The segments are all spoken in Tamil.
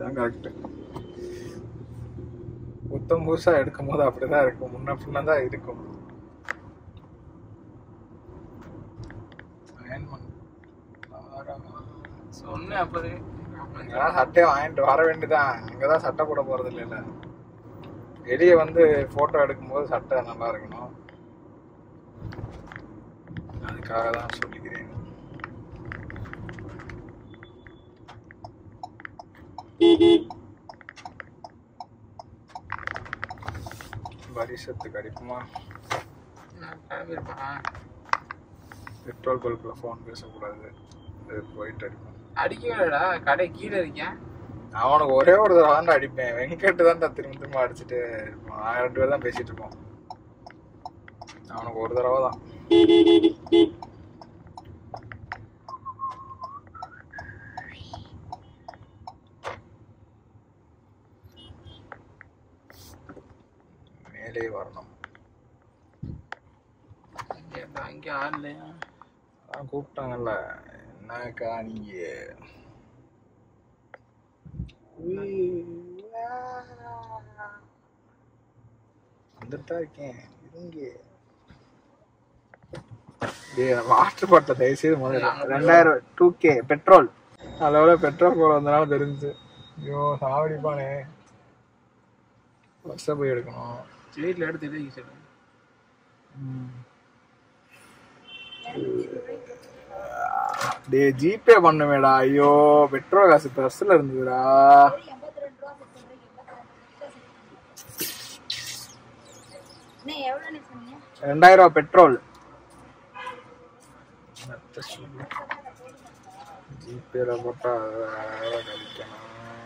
கரெக்ட். புத்தம் புதுசா எடுக்கும் போது அப்படிதான் இருக்கும், முன்ன பின்ன தான் இருக்கும். சொன்னேன் அப்பவே சட்டையை வாங்கிட்டு வர வேண்டியதான். அங்கதான் சட்டை போட போறது இல்ல. வெளியே வந்து போட்டோ எடுக்கும் போது சட்டை நல்லா இருக்கணும், அதுக்காக தான் சொல்லிக்கிறேன். பரிசத்துக்கு அடிப்புமா? பெட்ரோல் பல்க்ல போன் பேசக்கூடாது, போயிட்டு அடிப்போம். அடிக்கலடா, கடை கீழே இருக்கேன். அவனுக்கு ஒரே ஒரு தடவை தான் அடிப்பேன். வெங்கட் தான் திரும்ப திரும்ப அடிச்சுட்டு இருப்பான். 2 பேர் தான் பேசிட்டு இருப்போம். அவனுக்கு ஒரு தடவை தான். மேலே வரணும். அங்கே ஆடலையா? கூப்பிட்டாங்கல்ல, என்னக்கா நீங்க வந்துட்டா இருக்கேன் இருங்க. வாட்டர் பாட்டில் தயவுசெய்து முதல்ல 2000 2K பெட்ரோல். அதோட பெட்ரோல் போல வந்தனால தெரிஞ்சு. ஐயோ சாவடிப்பானே. பஸ்ஸை போய் எடுக்கணும். வீட்டில் எடுத்துட்டு சொல்லு. ஜிபே பண்ணுவேடா. ஐயோ பெட்ரோல் காசு பஸ்ல இருந்ததுடா. $2000 பெட்ரோல். ஜிபேல போட்டா கழிக்கணும்.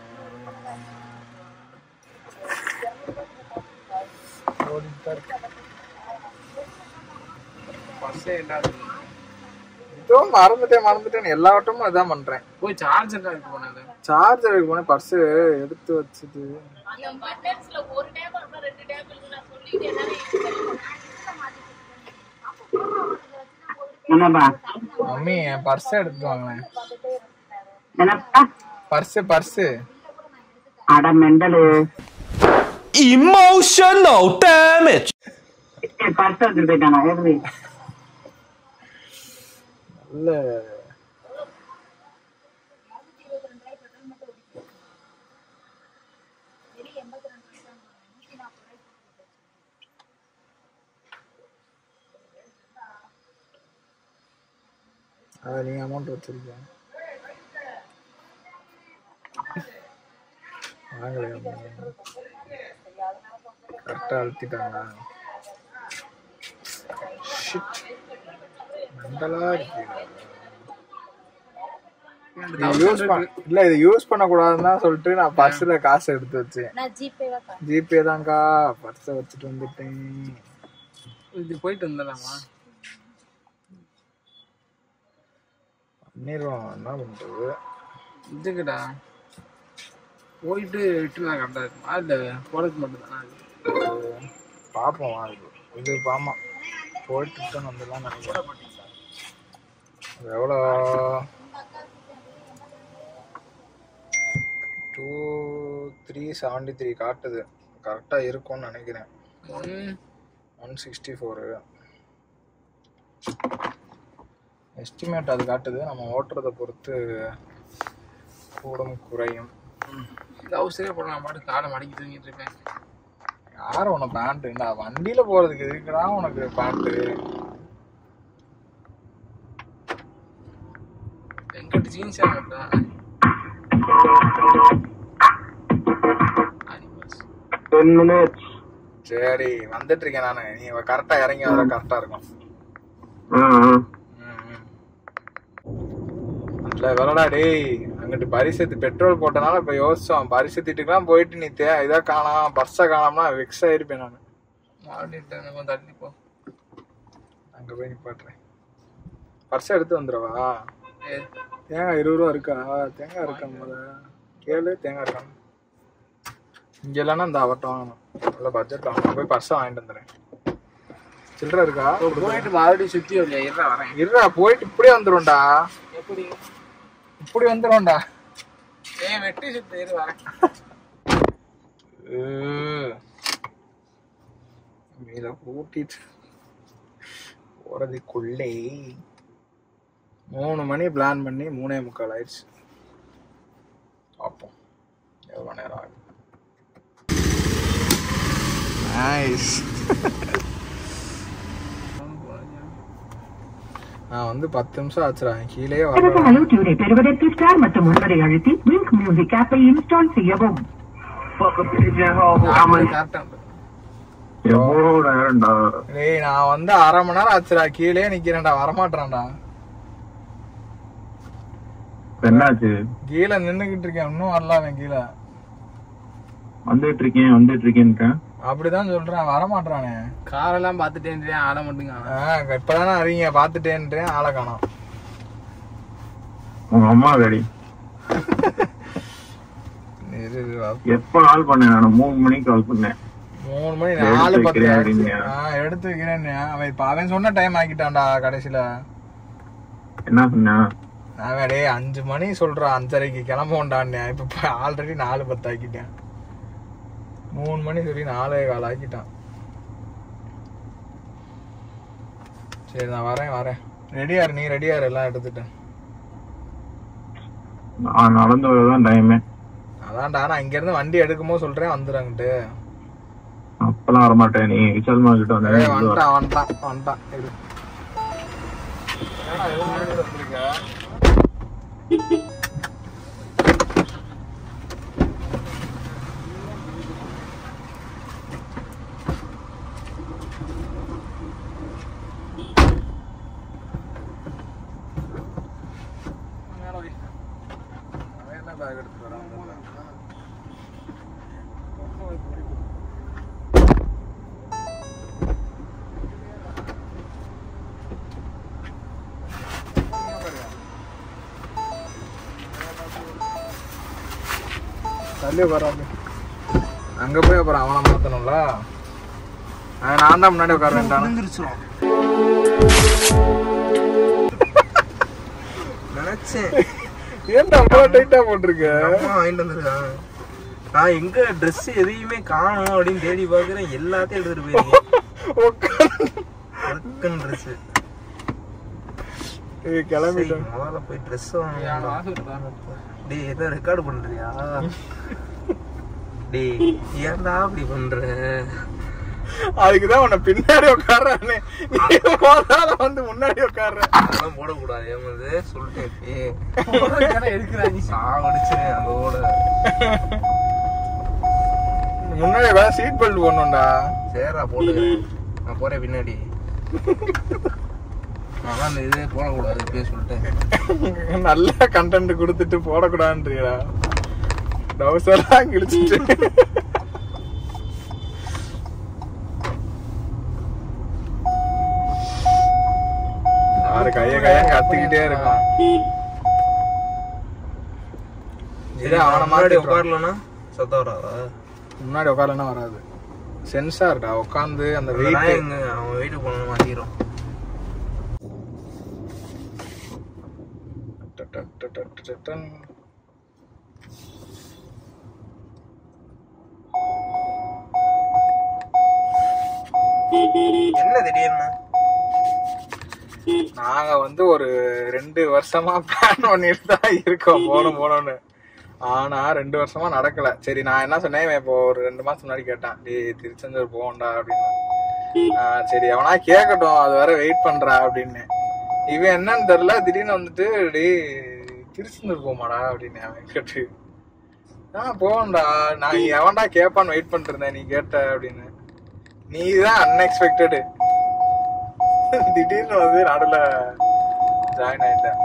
இதுவும் மறந்துட்டேன் எல்லா வட்டமும் இதான் பண்றேன். போய் சார்ஜருக்கு போனேன். சார்ஜருக்கு போனேன், பர்ஸ் எடுத்து வச்சுட்டு. மம்மி என் பர்ஸ் எடுத்து வாங்கினேன். பர்ஸ் அட மெண்டல். Emotional damage. பர்ஸ் எடுத்து போயிட்டானா? இல்ல நீங்க அமௌண்ட் வச்சிருக்கீங்க வாங்கலையா? கரெக்டா அழுத்திட்டாங்களா? இது யூஸ் பண்ண கூடாதுன்னு சொல்லிட்டு நான் பர்ஸ்ல காசு எடுத்து வச்சேன். ஜிபே தான்க்கா. பர்ஸ வச்சுட்டு வந்துட்டேன். இது போயிட்டு வந்துடலாமா? பண்ணிடுவோம், என்ன பண்றது. இதுக்குடா போயிட்டு விட்டுலாம் கரெக்டா இருக்குமா இல்ல போறதுக்கு மட்டும் தானா? பாப்போம். இது பாமா போயிட்டு வந்துடலாம் நினைக்கிறேன். எவ்வளோ 2373 காட்டுது. கரெக்டா இருக்கும்னு நினைக்கிறேன். 164 எஸ்டிமேட் அது காட்டுது. நம்ம ஓட்டுறதை பொறுத்து கூடும் குறையும். அவசரே போடலாம், பாட்டு காலை மடக்கி தூங்கிட்டு இருக்கேன். யாரு உனக்கு பேண்ட்? வண்டியில போறதுக்கு இருக்குடா உனக்கு பேண்ட். வெங்கட் ஜீன்ஸ் ஆகட்டா. சரி வந்துட்டு இருக்கேன் நானு. நீ கரெக்டா இறங்கி வர கரெக்டா இருக்கும். வேலடா டேய், அங்கிட்டு பரிசத்து பெட்ரோல் போட்டனால இப்ப யோசிச்சோம். பரிசத்திட்டுக்கெல்லாம் போயிட்டு நீ இதா காணாம் பர்ஸ காணாம்னா வெக்ஸ் ஆயிருப்பேன் நானு. அங்க போய் நிப்பாட்டுறேன். பர்ஸ் எடுத்து வந்துடவா? தேங்காய் 20 ரூபா இருக்கா? தேங்காய் இருக்கா? போத கேளு, தேங்காய் இருக்கா? இங்க இல்லைன்னா இந்த அவட்ட வாங்கணும். நல்ல பட்ஜெட் வாங்கணும். போய் பர்ஸை வாங்கிட்டு வந்துடுறேன். சில்லற இருக்கா? போயிட்டு மறுபடியும் சுத்தி வரேன். இருடா போயிட்டு இப்படியே வந்துடும்டா. எப்படி இப்படி வந்துடும்டா. ஏன் வெட்டி சுத்து இருவா மேல ஊட்டிட்டு போறதுக்குள்ளே 3 மணி பிளான் பண்ணி 3:45 ஆயிடுச்சு. பார்ப்போம் எவ்வளோ நேரம் ஆகும். நைஸ். நான் வந்து 10 நிமிஷம் ஆச்சுடா, கீழே வரேன். பெறுவதற்கு ஸ்டார் மற்றும் 9 அழுத்தி விங்க் மியூசிக் ஆப்பை இன்ஸ்டால் செய்யவும். நான் வந்து 1/2 மணி நேரம் ஆச்சுடா, கீழே நிக்கிறேன்டா, வரமாட்டேன்டா. என்னாச்சு? கீழே நின்னுகிட்டு இருக்கேன், இன்னும் வரல. கீழே வந்துட்டு இருக்கேன் அப்படிதான் சொல்றேன், வரமாட்டானே. காரெல்லாம் பாத்துட்டேன், ஆளை மட்டும் காணோம். இப்பதானே அறிங்க பாத்துட்டேன்றேன், ஆளை காணோம். உங்க அம்மா ரெடி எப்ப கால் பண்ணேன்? நான் 3 மணிக்கு கால் பண்ணேன். 3 மணி 4:10 எடுத்து வைக்கிறேன். அவன் சொன்ன டைம் ஆக்கிட்டான்டா கடைசியில. என்ன சொன்ன? அவன் டே 5 மணி சொல்றான், 5:30க்கு கிளம்புவோண்டான். இப்ப ஆல்ரெடி 4:10 ஆக்கிட்டேன். 3 மணி சொல்லி 4:15 ஆக்கிட்டான். சரி நான் வரேன். ரெடியாரு, நீ ரெடியாரு, எல்லாம் எடுத்துட்டேன். நான் நடந்து வரதான் டைமே. அதான்டா நான் இங்க இருந்து வண்டி எடுக்கும்போது சொல்றேன், வந்துடுறாங்கட்டு. அப்பெல்லாம் வரமாட்டேன். நீ விசால்மா கிட்ட வந்துட்டான். தள்ளி வராது. அங்க போய் அப்புறம் அவனை மாத்தணும்ல. நான் தான் முன்னாடி உட்கார்றேன். நினைச்சேன் ஏன்டா அவ்வளோ டைட்டா போட்டிருக்க? வாங்கிட்டு வந்துருக்கான். நான் எங்க ட்ரெஸ் எதையுமே காணும் அப்படின்னு தேடி பாக்குறேன், எல்லாத்தையும் எடுத்துட்டு போயிருக்கேன். ட்ரெஸ் கிளம்பிட்டேன். முதல்ல போய் ட்ரெஸ் வாங்க. டேய் ஏதோ ரெக்கார்டு பண்றியா? டேய் ஏன்டா அப்படி பண்ற? அதுக்குதான் உன்னை பின்னாடி உட்கார்றானே, வந்து முன்னாடி உட்கார்றேன். அதெல்லாம் போடக்கூடாது ஏமாது சொல்லிட்டேன். எடுக்கிறாங்க சாவடிச்சேன் அதோட. முன்னாடி சீட் பெல்ட் போடணும்டா. சரிடா போட்டுக்கிறேன், நான் போறேன் பின்னாடி. அதான் அந்த இதே போடக்கூடாது இப்பயே சொல்லிட்டேன். நல்ல கண்டென்ட் கொடுத்துட்டு போடக்கூடாதுன்றியா? டவுசர்லாம் கிழிச்சிட்டு கைய கத்திக்கிட்டே இருக்கான். அவன மாதிரி உட்காரலன்னா சத்தம் வராதா? முன்னாடி உட்காரலன்னா வராது. சென்சார்டா உட்காந்து அந்த வெயிட் அவன் வெயிட் போன மாத்திரும். என்ன திடீர்னு? நாங்க வந்து ஒரு 2 வருஷமா பிளான் பண்ணிட்டு தான் இருக்கோம் போனோம்னு. ஆனா 2 வருஷமா நடக்கல. சரி நான் என்ன சொன்னேன், இப்போ ஒரு 2 மாசம் முன்னாடி கேட்டான், டேய் திருச்செந்தூர் போகண்டா அப்படின்னு. சரி அவனா கேட்கட்டும், அது வர வெயிட் பண்றா அப்படின்னு. இவன் என்னன்னு தெரியல, திடீர்னு வந்துட்டு டேய் திருச்செந்தூர் போமாடா அப்படின்னு அவன் கேட்டு, போகண்டா நான் எவன்டா கேட்பான்னு வெயிட் பண்ணிட்டு இருந்தேன், நீ கேட்ட அப்படின்னு. நீதான் அன்எக்ஸ்பெக்டடு, திடீர்னு வந்து நடுல ஜாயின் ஆயிட்டேன்.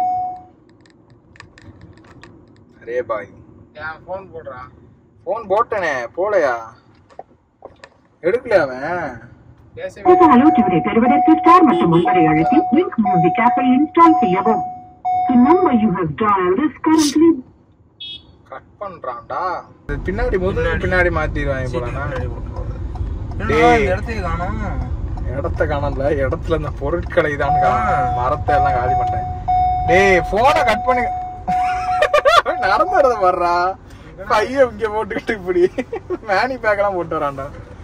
அரே பாய் போன் போடுறான். போன் போட்டனே, போலையா? எடுக்கலையா அவன்? பெறுவதற்கு ஸ்டார் மற்றும் 9 அழுத்தி விங்க் மியூசிக் ஆப்பை இன்ஸ்டால் செய்யவும். The number you have dialed is currently cut பண்றான்டா. பின்னாடி பின்னாடி மாத்திடுவாங்க போலனா. இடத்துக்கு காணோம். இடத்த காணல, இடத்துல இந்த பொருட்களை தான் மரத்தை எல்லாம் காலி பண்றேன். டேய் போனை கட் பண்ணி நடந்து வரத வர்றா பைய இங்க போட்டுக்கிட்டு இப்படி மேனி பேக் எல்லாம் போட்டு வரான்டா.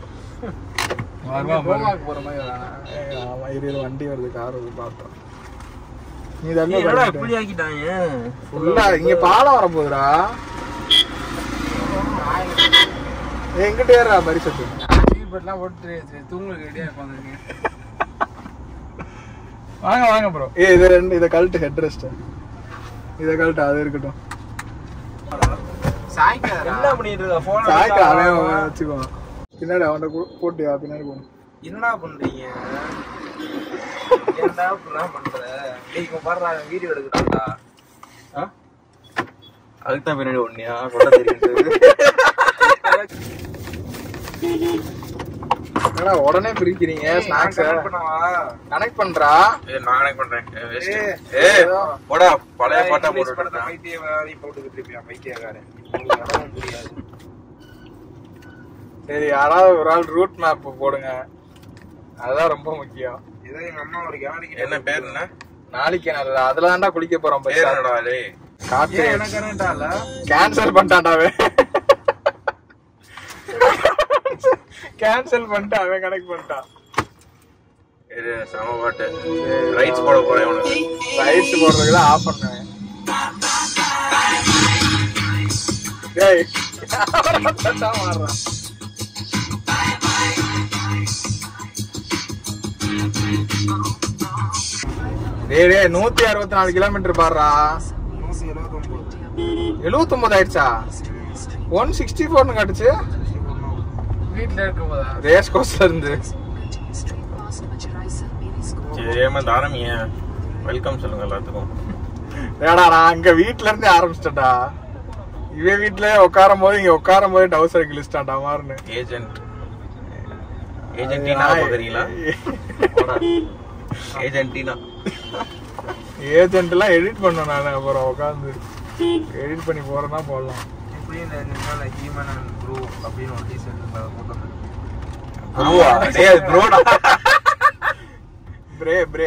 போற மாதிரி ஆமா இரு வண்டி வருது கார் வருது பார்த்தோம். நீ தானே இப்படி ஆக்கிட்டாங்க ஃபுல்லா இங்க பாலம் வர போகுதுடா. எங்கிட்ட ஏறா பரிசத்து எல்லாம் போட்டு தூங்களுக்கு ரெடியா இருப்பாங்க. வாங்க வாங்க ப்ரோ. இது ரெண்டு இதை கழட்டு ஹெட் ரெஸ்ட் இதை கழட்டு அது இருக்கட்டும். என்ன பண்ணிட்டு இருக்க போன் சாய்க்கு அவன் வச்சுக்குவான். பின்னாடி அவன்கிட்ட போட்டியா பின்னாடி போகணும். என்னடா பண்றீங்க? என்னடா இப்படிலாம் பண்ற? நீங்க பாரு வீடியோ எடுக்கிறான்டா. அதுக்கு தான் பின்னாடி ஒன்னியா சொல்ல தெரியுது. என்னடா உடனே பிரிக்கிறீங்க ஸ்நாக்ஸ் கனெக்ட் பண்றா. நான் கனெக்ட் பண்றேன். போடா பழைய பாட்டா போட்டு பைத்தியவாதி போட்டுக்கிட்டு இருப்பியா பைத்தியக்காரன். முடியாது. சரி யாராவது ஒரு ஆள் ரூட் மேப் போடுங்க. அதுதான் ரொம்ப முக்கியம். ஏதோ எங்க அம்மா ஒரு கேரண்டி என்ன பேர் என்ன? நாளைக்கு அதுல தான்டா குளிக்க போறோம். காத்து எனக்கு கேன்சல் பண்ணிட்டான்டாவே. கேன்சல் பண்ணிட்டு அவன் கனெக்ட் பண்ணிட்டான். சம பாட்டு ரைட்ஸ் போட போறேன். உனக்கு ரைட்ஸ் போடுறதுக்கு தான் ஆஃப் பண்ணுவேன். டேய் மாறுறான். டேய் 164 கிலோமீட்டர் பாடுறா. 79 ஆயிடுச்சா? 164 காட்டுச்சு. வீட்டுல இருக்கும் போதா ரேஸ் கோர்ஸ்ல இருந்து. ஆரம்பிங்க. வெல்கம் சொல்லுங்க எல்லாத்துக்கும். ஏடா நான் அங்க வீட்டுல இருந்தே ஆரம்பிச்சிட்டா. இவன் வீட்டுல உட்காரும் போது இங்க உட்காரும் போது டவுசர் கிழிச்சிட்டான்டா மாறுன்னு. ஏஜென்டினா பாக்குறீங்களா? ஏஜென்டினா ஏஜென்ட் எல்லாம் எடிட் பண்ண நான் அப்புறம் உட்காந்து எடிட் பண்ணி போறேன்னா போடலாம். இப்படி இந்த ஹீமன் ப்ரூ அப்படின்னு ஒரு டீசர்ட் போட்டு பிரே பிரே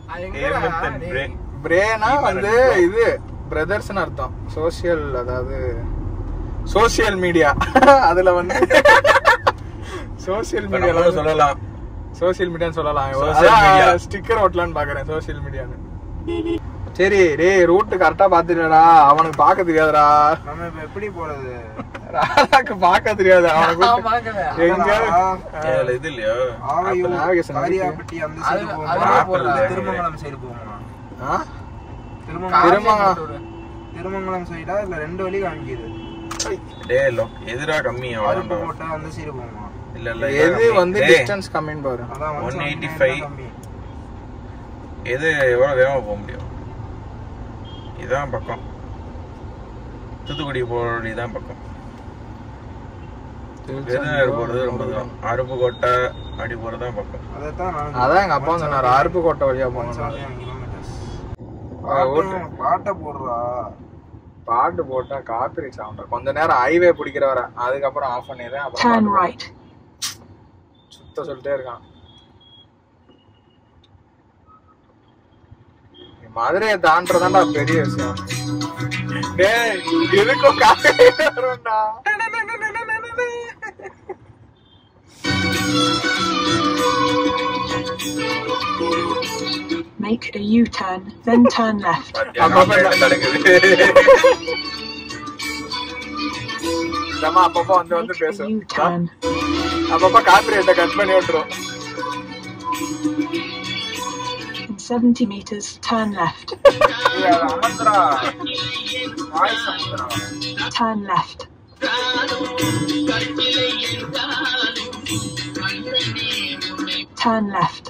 பிரேனா வந்து இது பிரதர்ஸ்னு அர்த்தம். சோசியல் அதாவது சோசியல் மீடியா. அதுல வந்து சோசியல் மீடியால சொல்லலாம். சோசியல் மீடியான்னு சொல்லலாம். ஸ்டிக்கர் ஓட்டலான்னு பாக்குறேன் சோசியல் மீடியான்னு. சரி டேய் ரூட் கரெக்டா பாத்துட்டா. அவனுக்கு பாக்க தெரியாதுடா. நம்ம இப்ப எப்படி போறது? ராதாக்கு பாக்க தெரியாது. அவனுக்கு எங்க இது இல்லையா? ஆரியாபட்டி அந்த சைடு போறோம். திருமங்கலம் சைடு போறோமா? திருமங்கலம் சைடா இல்ல ரெண்டு வழி காமிக்குது. டேய் எதிரா கம்மி ஆரியாபட்டி போட்டா அந்த சைடு போறோமா? இல்ல இல்ல எது வந்து டிஸ்டன்ஸ் கம்மின்னு பாரு. அதான் 185. எது எவ்வளவு வேகமா போக முடியும்? இதான் பக்கம். தூத்துக்குடி போறது இதான் பக்கம். விருதுநகர் போறது ரொம்ப தூரம். அருப்புக்கோட்டை அப்படி போறதுதான் பக்கம். அதான் எங்க அப்பா சொன்னாரு அருப்புக்கோட்டை வழியா போகணும். பாட்டை போடுறா. பாட்டு போட்டா காப்பிரைட் சவுண்ட். கொஞ்ச நேரம் ஹைவே பிடிக்கிற வர அதுக்கப்புறம் ஆஃப் பண்ணிடுறேன். அப்புறம் சுத்த சொல்லிட்டே இருக்கான். மதுரையை தாண்டதான்டா பெரிய விஷயம். டேய் எதுக்கும் காப்பிரைட் வரும்டா. Make a U-turn, then turn left. அப்பப்போ வந்து பேசும். U-turn. அப்பப்ப காப்பிரைட்டை கட் பண்ணி விட்டுரும். In 70 meters, turn left. Turn left. Turn left.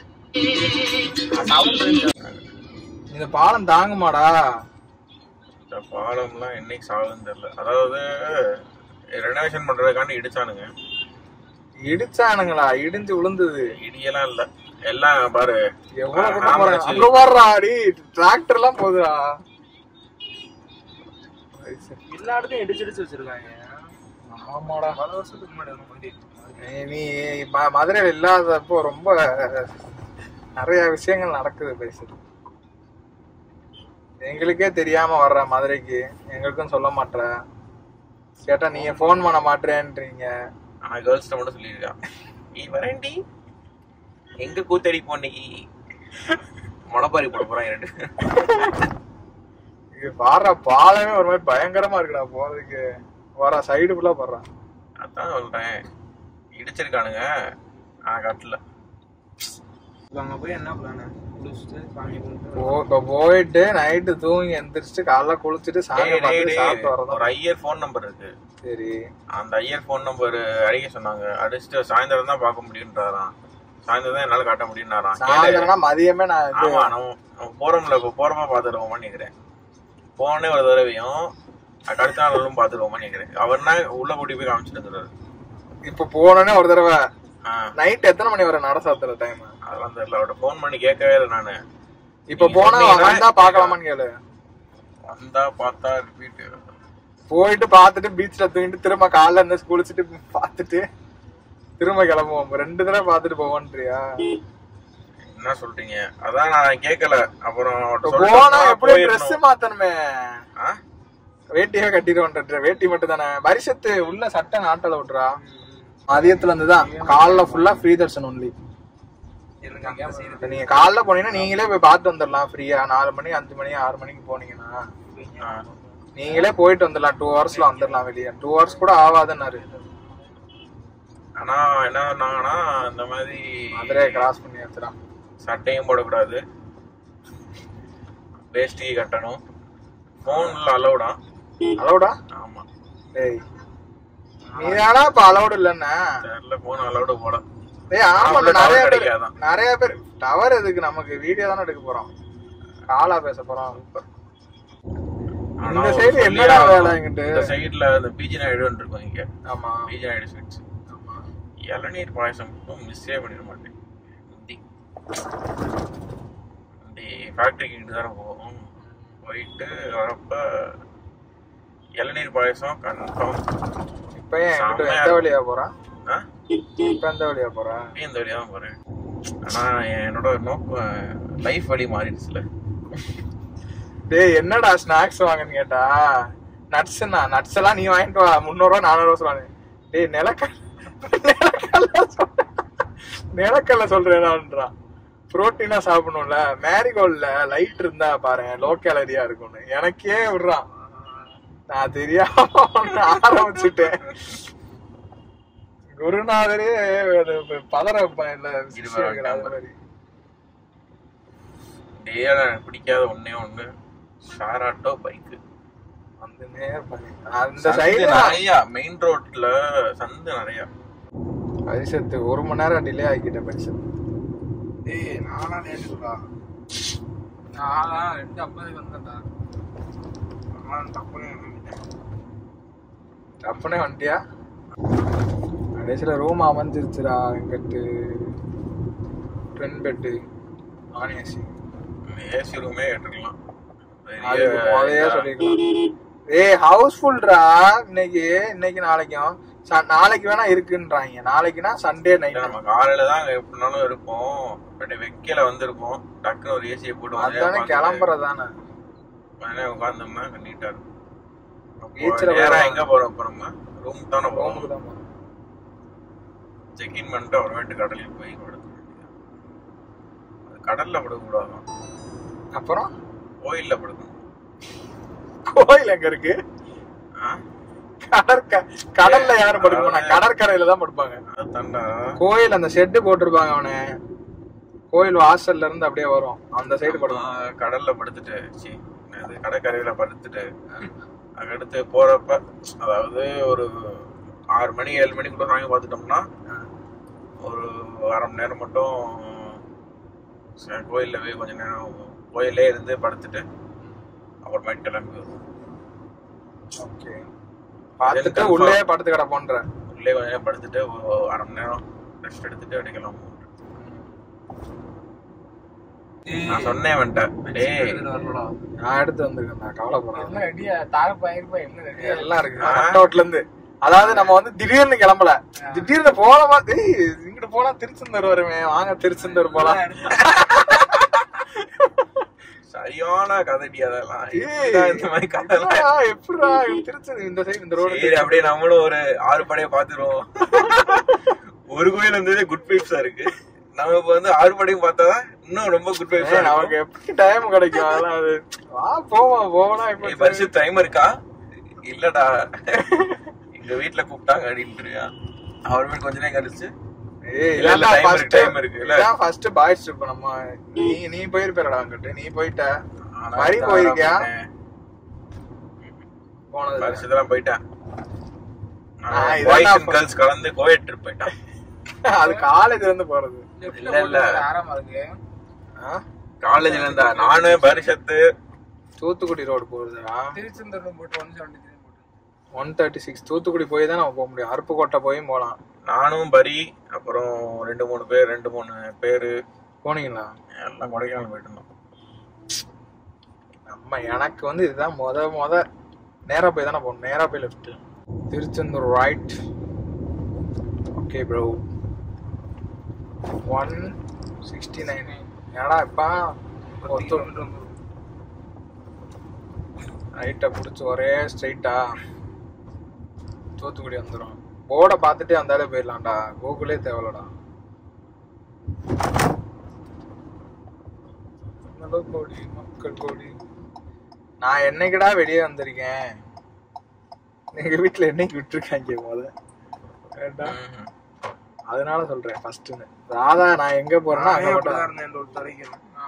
இந்த பாலம் தாங்குமாடா? இந்த பாலம்லாம் என்னைக்கு சாகுதுன்னு தெரியல. அதாவது ரெனோவேஷன் பண்றதுக்காண்டி இடிச்சானுங்க. இடிச்சானுங்களா? இடிஞ்சு விழுந்தது. இடியெல்லாம் இல்ல, எல்லாம் பாரு எவ்வளவு வர்றா. அடி டிராக்டர் எல்லாம் போகுதுடா. எல்லா இடத்தையும் இடிச்சு வச்சிருக்காங்க. ஆமாடா. பல வருஷத்துக்கு முன்னாடி நீ மதுரையில் இல்லாதப்போ ரொம்ப நிறைய விஷயங்கள் நடக்குது. பேசுது எங்களுக்கே தெரியாம வர்ற மதுரைக்கு, எங்களுக்கும் சொல்ல மாட்டேற. கேட்டா நீங்க போன் பண்ண மாட்டேன்றீங்க. ஆனா கேர்ள்ஸ்ட மட்டும் சொல்லிருக்கா, நீ வரேன்டி எங்க கூத்தடி போன்னைக்கு மொளப்பாரி போட போறான் 2. இது பாடுற பாலமே ஒரு மாதிரி பயங்கரமா இருக்குடா போறதுக்கு. வர சைடு ஃபுல்லா போடுறான். அதான் சொல்றேன், இடிச்சிருக்கானுங்க. கட்டல. அங்க போய் என்ன பிளான்? குளிச்சுட்டு சாமி கும்பிட்டு இப்ப போயிட்டு நைட்டு தூங்கி எந்திரிச்சிட்டு காலைல குளிச்சுட்டு சாமி பார்த்துட்டு சாப்பிட்டு வரதான். ஒரு ஐயர் போன் நம்பர் இருக்கு. சரி, அந்த ஐயர் போன் நம்பர் அடிக்க சொன்னாங்க. அடிச்சுட்டு சாயந்தரம் தான் பார்க்க முடியுன்றாராம். சாயந்தரம் தான் என்னால காட்ட முடியும்னாராம். சாயந்தரம்னா மதியமே நான் ஆமா, நம்ம போறோம்ல, இப்ப போறப்ப பாத்துருவோமான்னு நினைக்கிறேன். போனே ஒரு தடவையும் அடுத்த நாளும் பாத்துருவோமான்னு நினைக்கிறேன். அவர்னா உள்ள கூட்டி போய் காமிச்சிட்டு வந்துடுறாரு. இப்ப போனோடனே ஒரு தடவை நைட் எத்தனை மணி வரை நட சாத்துற டைம்? அதெல்லாம் தெரியல, அவர்கிட்ட போன் பண்ணி கேட்கவே இல்லை நானு. இப்ப போனா வந்தா பாக்கலாமான்னு கேளு. வந்தா பார்த்தா ரிப்பீட். போயிட்டு பாத்துட்டு பீச்ல தூங்கிட்டு திரும்ப காலைல இருந்து குளிச்சுட்டு பாத்துட்டு திரும்ப கிளம்புவோம். 2 தடவை பாத்துட்டு போவோன்றியா? என்ன சொல்றீங்க? அதான் நான் கேட்கல. அப்புறம் போனா எப்படி ட்ரெஸ் மாத்தணுமே? வேட்டியே கட்டிடுவோன்ற. வேட்டி மட்டும் தானே வருஷத்து உள்ள சட்டை நாட்டல விட்டுறா. மதியத்துல இருந்துதான் காலைல ஃபுல்லா ஃப்ரீ தர்ஷன் ஒன்லி. நீங்க காலைல போனீங்கன்னா நீங்களே போய் பார்த்து வந்துடலாம் ஃப்ரீயா. 4 மணி 5 மணி 6 மணிக்கு போனீங்கன்னா நீங்களே போயிட்டு வந்துடலாம். 2 ஹவர்ஸ்ல வந்துடலாம் வெளியே. 2 ஹவர்ஸ் கூட ஆகாதுன்னாரு. ஆனா என்ன சொன்னாங்கன்னா, இந்த மாதிரி மதுரையை கிராஸ் பண்ணி எடுத்துறான். சட்டையும் போடக்கூடாது, வேஷ்டி கட்டணும், போன்ல அலௌடா. அலௌடா? ஆமா. டேய் நீ தானா இப்ப அலௌடு இல்லன்னா? தெரியல, போன் அலௌடு போட. டேய் ஆமா, நிறைய பேர் டவர் எதுக்கு? நமக்கு வீடியோ தானே எடுக்க போறோம், காலா பேச போறோம். இந்த சைடு என்னடா வேலை? இங்கிட்டு இந்த சைடுல இந்த பிஜி நாயுடு இருக்கும் இங்க. ஆமா, பிஜி நாயுடு ஸ்வீட்ஸ். இளநீர் பாயசம் மட்டும் மிஸ்ஸே பண்ணிட மாட்டேன். ஃபேக்டரிக்கு இங்கிட்டு தானே போவோம். போயிட்டு வரப்ப இளநீர் பாயசம் கன்ஃபார்ம். இப்ப எந்த வழியா போறான்? இப்ப எந்த வழியா போறான்? இந்த வழியா தான் போறேன். ஆனா என்னோட நோக்கம் லைஃப் வழி மாறிடுச்சுல. டேய் என்னடா ஸ்நாக்ஸ் வாங்கன்னு கேட்டா நட்ஸ்னா, நட்ஸ் எல்லாம் நீ வாங்கிட்டு வா, 300 ரூபா 400 ரூபா சொல்லுவாங்க. டேய் நிலக்கல்ல சொல்றேன்றான். புரோட்டீனா சாப்பிடணும்ல. மேரிகோல்ட்ல லைட் இருந்தா பாரு, லோ கேலரியா இருக்கும்னு எனக்கே விடுறான். நான் தெரியாம ஆரம்பிச்சுட்டேன். குருநாதரே பதற பிடிக்காத ஒன்னே ஒண்ணு ஷாராட்டோ பைக்கு. அந்த சைடு நிறைய மெயின் ரோட்ல சந்து நிறைய. பரிசத்து 1 மணி நேரம் டிலே ஆகிக்கிட்டேன் பரிசத்து. ஏய் நானா நேற்றுடா, நானா 2:50 வந்தேன்டா. டப்புனே வந்துட்டியா? கடைசியில ரூம் அமைஞ்சிருச்சுடா. எங்கிட்டு 10 பெட்டு நான் ஏசி. ஏசி ரூமே கேட்டுக்கலாம். அதையே சொல்லிக்கலாம். ஏய் ஹவுஸ்ஃபுல்டா இன்னைக்கு நாளைக்கும். நாளைக்கு வேணா இருக்குன்றாங்க. நாளைக்குனா சண்டே நைட். நம்ம காலையில தான் எப்படினாலும் இருப்போம். வெக்கையில வந்திருப்போம். டக்குனு ஒரு ஏசியை போட்டு அதானே கிளம்புறதானே. உட்கார்ந்தோம்னா நீட்டா இருக்கும். பீச்ல எங்க போறோம்? நம்ம ரூம் தானே போறோம். செக்இன் பண்ணிட்டு அப்புறமேட்டு கடலில் போய் படுக்க வேண்டியது. கடல்ல படுக்க கூடாது. அப்புறம் கோயில்ல படுக்கணும். கோயில் எங்க இருக்கு? கடல்ல யாரும் படுப்பாங்க? கடற்கரையில தான் படுப்பாங்க. கோயில் அந்த ஷெட் போட்டிருப்பாங்க. அவனு கோயில் வாசல்ல இருந்து அப்படியே வரும், அந்த சைடு படுவாங்க. கடல்ல படுத்துட்டு கடற்கரையில படுத்துட்டு அடுத்து போறப்ப, அதாவது ஒரு 6 மணி 7 மணிக்குள்ள சாமி பார்த்துட்டோம்னா ஒரு 1/2 மணி நேரம் மட்டும் கோயில்ல போய் கொஞ்ச நேரம் கோயிலே இருந்து படுத்துட்டு அப்புறமேட்டு கிளம்பி வருவோம். ஓகே, பார்த்துட்டு உள்ளே படுத்து கிடப்போன்ற. உள்ளே கொஞ்ச நேரம் படுத்துட்டு 1/2 மணி நேரம் ரெஸ்ட் எடுத்துட்டு அப்படியே கிளம்புவோம். நான் சொன்னேன் வந்துட்டேன். நான் எடுத்து வந்துருக்கேன், கவலைப்படுறேன். எல்லாம் இருக்கு அவுட்ல இருந்து. அதாவது நம்ம வந்து திடீர்னு கிளம்பல, திடீர்னு போலமா இங்கிட்டு போனா திருச்செந்தூர் வருமே, வாங்க திருச்செந்தூர் போலாம். சரியான கதைடி அதெல்லாம். ஏய், இந்த மாதிரி கதைலாம் எப்படிடா திருச்சி இந்த சைடு இந்த ரோடு சரி, அப்படியே நம்மளும் ஒரு 6 படையை பாத்துருவோம். ஒரு கோயில் வந்து குட் வைப்ஸா இருக்கு. நம்ம இப்ப வந்து 6 படையும் பார்த்தாதான் இன்னும் ரொம்ப குட் வைப்ஸா இருக்கு. நமக்கு எப்படி டைம் கிடைக்கும்? அதெல்லாம் அது போவனா இப்ப பரிசு டைம் இருக்கா? இல்லடா, எங்க வீட்டுல கூப்பிட்டாங்க அப்படின்ட்டு அவருமே கொஞ்ச நேரம் கழிச்சு டைம் இருக்கு. ஃபர்ஸ்ட் பாய்ஸ் ட்ரிப் நம்ம நீ போயிருப்படா அங்கிட்டு. நீ போயிட்ட மரி போயிருக்கியா? போனது வருஷத்துல போயிட்டேன். பாய்ஸ் அண்ட் கேர்ள்ஸ் கலந்து கோயட் ட்ரிப் போயிட்டேன். அது காலேஜ்ல இருந்து போறது இல்ல ஆரமா இருக்கு. காலேஜ்ல இருந்தா நானு பரிஷத்து தூத்துக்குடி ரோடு போறதா? திருச்செந்தூர்ல போட்டு 173 136 தூத்துக்குடி போய் தான் நம்ம போக முடியும். அருப்புக்கோட்டை போயும் போலாம். நானும் பரி அப்புறம் 2-3 பேரு போனீங்களா? எல்லாம் கொடைக்கானல் போயிட்டு இருந்தோம். நம்ம எனக்கு வந்து இதுதான் முத நேரா போய் தானே போகணும். நேரா போய் left, Tiruchendur right. Okay bro. 169 ஏடா இப்ப ரைட்டை பிடிச்சி ஒரே ஸ்ட்ரைட்டா தூத்துக்குடி வந்துடும். போர்டை பார்த்துட்டே வந்தாலே போயிடலாம்டா. கூகுளே தேவையில்லடா. கோடி மக்கள் கோடி. நான் என்னைக்குடா வெளியே வந்திருக்கேன்? எங்க வீட்டுல என்னைக்கு விட்டுருக்காங்க போத வேண்டாம். அதனால சொல்றேன் ஃபர்ஸ்ட்னு. ராதா நான் எங்க போறேன்னா அங்க மட்டும் ஒரு தலைக்கு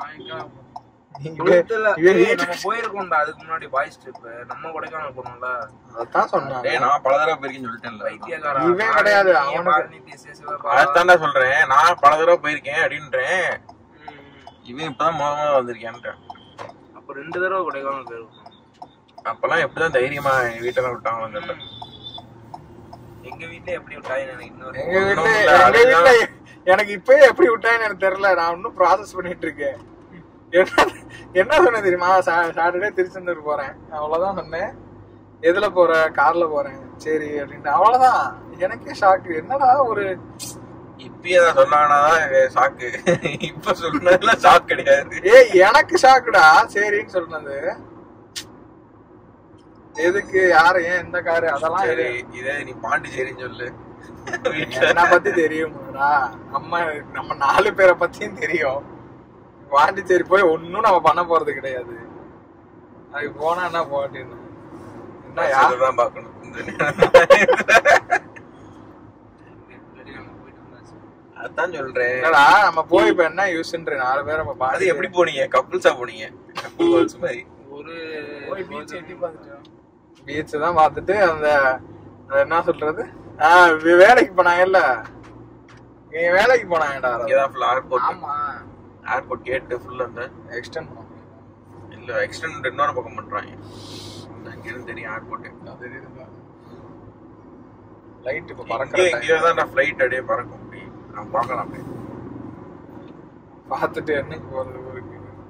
இவன் நம்ம போயிருக்கோம்டா. அதுக்கு முன்னாடி பாய்ஸ் ட்ரிப் நம்ம கொடைக்கானல் போனோம்ல. அதான் சொன்னான். நான் பல தடவை போயிருக்கேன்னு சொல்லிட்டேன்ல. இவன் கிடையாது, அவனுக்கு அதான்டா சொல்றேன். நான் பல தடவை போயிருக்கேன் அப்படின்றேன். இவன் இப்பதான் முதல்ல வந்திருக்கேன்ட்டேன். அப்ப 2 தடவை கொடைக்கானல் போயிருக்கோம். அப்பெல்லாம் எப்படிதான் தைரியமா எங்க வீட்டுல விட்டாங்க தெரியல. எங்க வீட்டுல எப்படி விட்டாங்க எனக்கு இன்னொரு எங்க வீட்டுல எனக்கு இப்பயே எப்படி விட்டாங்கன்னு எனக்கு தெரியல. நான் இன்னும் ப்ராசஸ் பண்ணிட்டு இருக்கேன். என்ன சொன்னேன் தெரியுமா? சாட்டர்டே திருச்செந்தூர் போறேன், அவ்வளவுதான் சொன்னேன். எதுல போற? கார்ல போறேன். சரி அப்படின்ட்டு அவ்வளவுதான். எனக்கே ஷாக்கு. என்னடா ஒரு இப்பதான் சொன்னாங்கன்னாதான் ஷாக்கு. இப்ப சொன்னதுல ஷாக் கிடையாது. எனக்கு ஷாக்குடா. சரின்னு சொன்னது எதுக்கு, யாரு, ஏன், எந்த காரு, அதெல்லாம் இதே நீ பாண்டிச்சேரின்னு சொல்லு. என்ன பத்தி தெரியுமாடா? நம்ம 4 பேரை பத்தியும் தெரியும். பாண்டிச்சேரி போய் ஒன்னும் நம்ம பண்ண போறது கிடையாது. அது போனா என்ன போட்டின்னு என்ன யாருதான் பாக்கணும். அதான் சொல்றேன். என்னடா நம்ம போய் இப்ப என்ன யூஸ்ன்ற 4 பேரை நம்ம அது எப்படி போனீங்க? கப்புள்ஸா போனீங்க? கப்புள்ஸ் மாதிரி ஒரு பீச் தான் பார்த்துட்டு அந்த என்ன சொல்றது, வேலைக்கு போனாங்கல்ல. நீங்க வேலைக்கு போனாங்கடா. இங்கதான் ஃபுல் ஏர்போர்ட். ஆமா, ஏர்போர்ட் கேட் ஃபுல் அந்த எக்ஸ்டெண்ட் பண்ணுவாங்க. இல்ல எக்ஸ்டெண்ட் இன்னொரு பக்கம் பண்றாங்க. அங்க இருந்து தெரியும் ஏர்போர்ட். தெரியுதுல லைட் இப்ப பறக்கற இங்க தான் ஃளைட் அப்படியே பறக்கும். அப்படி நான் பார்க்கலாம். அப்படியே பார்த்துட்டு என்னைக்கு போறது ஊருக்கு?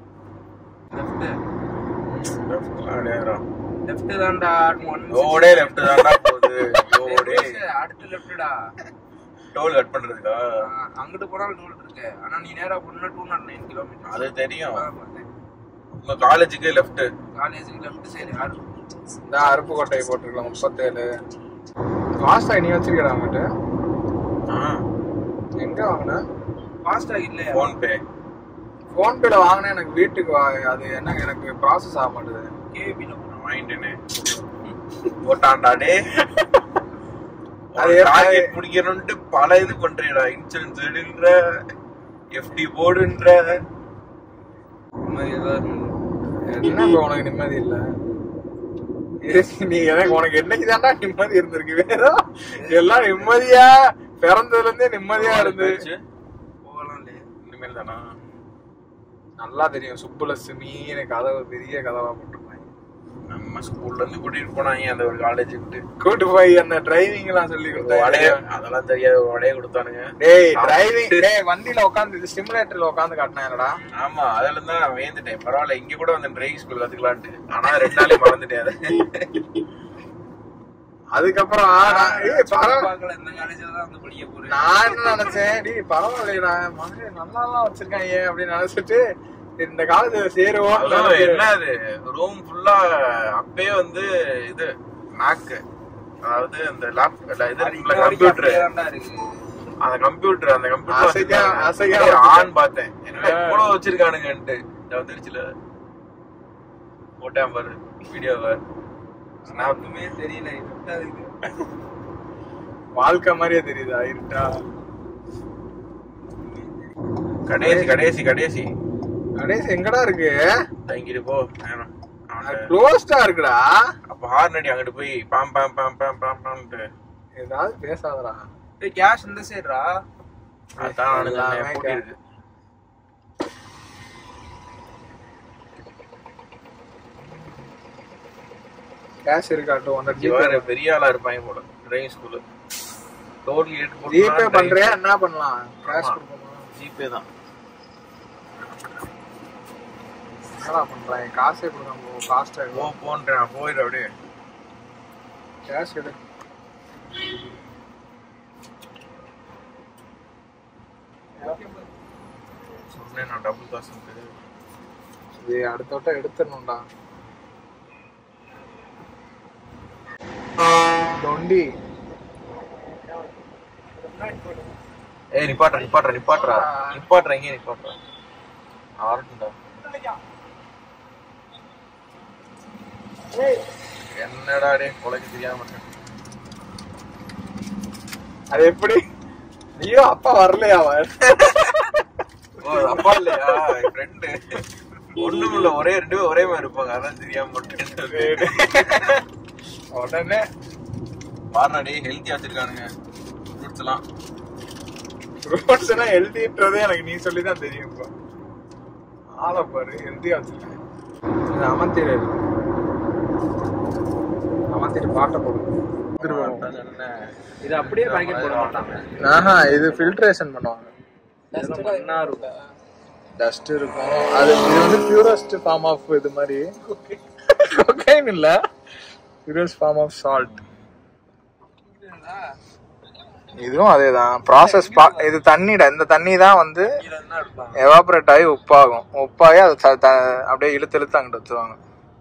லெஃப்ட் தான்டா. ஓடே லெஃப்ட் தான்டா போகுது. ஓடே அடுத்து லெஃப்ட்டா. Toll cut பண்றதுக்கா? அங்கிட்டு போனாலும் டோல் இருக்கு. ஆனா நீ நேரா போனா 209 கிலோமீட்டர். அது தெரியும். உங்க காலேஜுக்கு லெஃப்ட். காலேஜுக்கு லெஃப்ட் சைடு இந்த அருப்புக்கோட்டை போட்டுருக்கலாம். 37 ஃபாஸ்டா நீ வச்சிருக்கடா அவங்கிட்ட? எங்க வாங்கின? ஃபாஸ்டா இல்ல, போன் பேல வாங்கினேன். எனக்கு வீட்டுக்கு அது என்ன எனக்கு ப்ராசஸ் ஆக மாட்டேது. கேபில வாங்கிட்டேனே போட்டான்டா. டே அது டார்கெட் முடிக்கணும்னு பல இது பண்றீடா. இன்சூரன்ஸ் எடுன்ற, எஃப்டி போடுன்ற என்ன உனக்கு நிம்மதி இல்ல? நீ எனக்கு உனக்கு என்னைக்கு தான்டா நிம்மதி இருந்திருக்கு? வேற எல்லாம் நிம்மதியா பிறந்ததுல இருந்தே நிம்மதியா இருந்து போகலாம் இல்லையா? இனிமேல் தானா? நல்லா தெரியும். சுப்புலட்சுமின்னு கதவு பெரிய கதவா போட்டிருப்பாங்க. நம்ம ஸ்கூல்ல இருந்து கூட்டிட்டு போனாங்க அந்த ஒரு காலேஜுக்கு. கூட்டு போய் அந்த டிரைவிங் எல்லாம் சொல்லி கொடுத்தாங்க. அதெல்லாம் தெரியாது. வடையே கொடுத்தானுங்க. டேய் டிரைவிங், டேய் வண்டியில உட்காந்து சிமுலேட்டர்ல உட்காந்து காட்டினாங்கடா. ஆமா, அதுல இருந்தா நான் வேந்துட்டேன். பரவாயில்ல, இங்க கூட வந்து டிரைவிங் ஸ்கூல் கத்துக்கலான்ட்டு. ஆனா 2 நாளே மறந்துட்டேன். அதுக்கப்புறம் நான் என்ன நினைச்சேன், டேய் பரவாயில்லையா மகன் நல்லா எல்லாம் வச்சிருக்காங்க அப்படின்னு நினைச்சிட்டு இந்த காலத்துல சேருவோம். என்ன அது ரூம் ஃபுல்லா அப்பயே வந்து இது மேக், அதாவது அந்த கம்ப்யூட்டர், அந்த கம்ப்யூட்டர் ஆன் பார்த்தேன். என்ன இவ்வளவு வச்சிருக்கானுங்கன்ட்டு வந்துருச்சுல. போட்டேன் பாரு வீடியோவை, ஸ்னாப்புமே தெரியல. வாழ்க்கை மாதிரியே தெரியுதா இருட்டா? கடைசி கடைசி கடைசி கடைசி எங்கடா இருக்கு? இங்கிட்டு போ, க்ளோஸ்டா இருக்குடா. அப்ப ஹார்ன் அடி, அங்கிட்டு போய் பாம் பாம் பாம் பாம் பாம் பாம்ட்டு ஏதாவது பேசாதடா. கேஷ் இந்த சைடுடா. அதான் இருக்கு. கேஷ் இருக்காட்டும். அந்த பெரிய ஆளா இருப்பாங்க போல டிரைவிங் ஸ்கூல்ல. டோல் கேட் போட்டு ஜிபே பண்றியா? என்ன பண்ணலாம்? கேஷ் கொடுக்கணுமா? ஜிபே தான். என்னடா பண்றாங்க? காசே கொடுக்காம காஸ்ட் ஆகும். போன்றேன் போயிடு அப்படியே. கேஷ் எடு. சொன்னேன் நான் டபுள் காசு. இது அடுத்த வட்டம் எடுத்துடணும்டா. டொண்டி. ஏய் நிப்பாட்றா நிப்பாட்றா நிப்பாட்றா நிப்பாட்றா, இங்கே நிப்பாட்றா. ஆரட்டும்டா. என்னடா டே கொலைக்கு தெரியாம இருக்கேன். அது எப்படி? ஐயோ அப்பா வரலையா? அப்பா இல்லையா? ஃப்ரெண்டு. ஒண்ணும் இல்ல, ஒரே ரெண்டு பேரும் ஒரே மாதிரி இருப்பாங்க, அதான் தெரியாம போட்டு. உடனே பாருடா ஹெல்த்தியா வச்சிருக்கானுங்க ஃப்ரூட்ஸ் எல்லாம். ஃப்ரூட்ஸ் எல்லாம் ஹெல்த்தின்றதே எனக்கு நீ சொல்லிதான் தெரியும். இப்போ ஆளை பாரு, ஹெல்த்தியா வச்சிருக்கேன். இது அமர்த்திடு, அமர்த்திட்டு பாட்டை போடும். இது அப்படியே பாக்கெட் போட மாட்டாங்க. ஆஹா, இது ஃபில்ட்ரேஷன் பண்ணுவாங்க. டஸ்ட் இருக்கும். அது இது வந்து பியூரஸ்ட் ஃபார்ம் ஆஃப் இது மாதிரி. கொக்கைன் இல்ல, பியூரஸ்ட் ஃபார்ம் ஆஃப் சால்ட். இதுவும் அதேதான் ப்ராசஸ். இது தண்ணிடா. இந்த தண்ணி தான் வந்து எவாபரேட் ஆகி உப்பாகும். உப்பாகி அதை அப்படியே இழுத்து இழுத்து அங்கிட்டு வச்சுருவாங்க.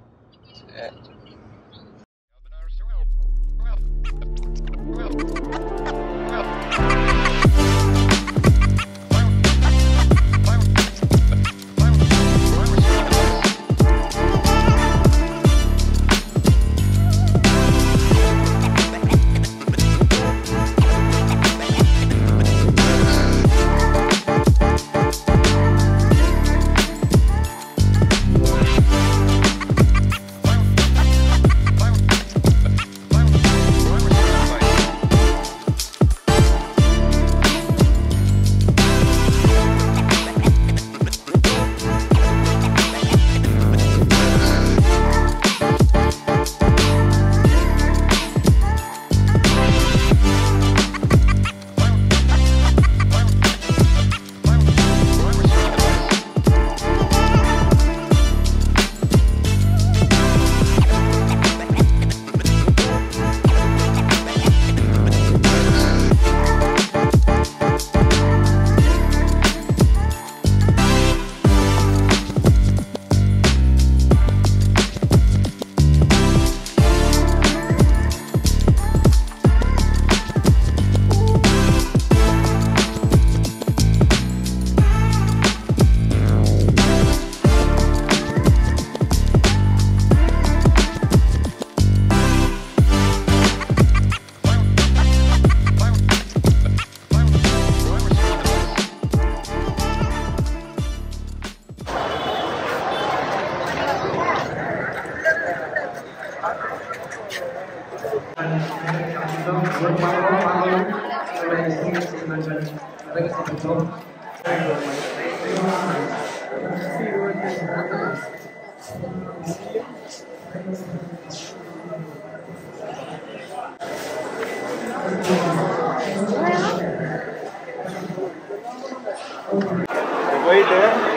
போயிட்டு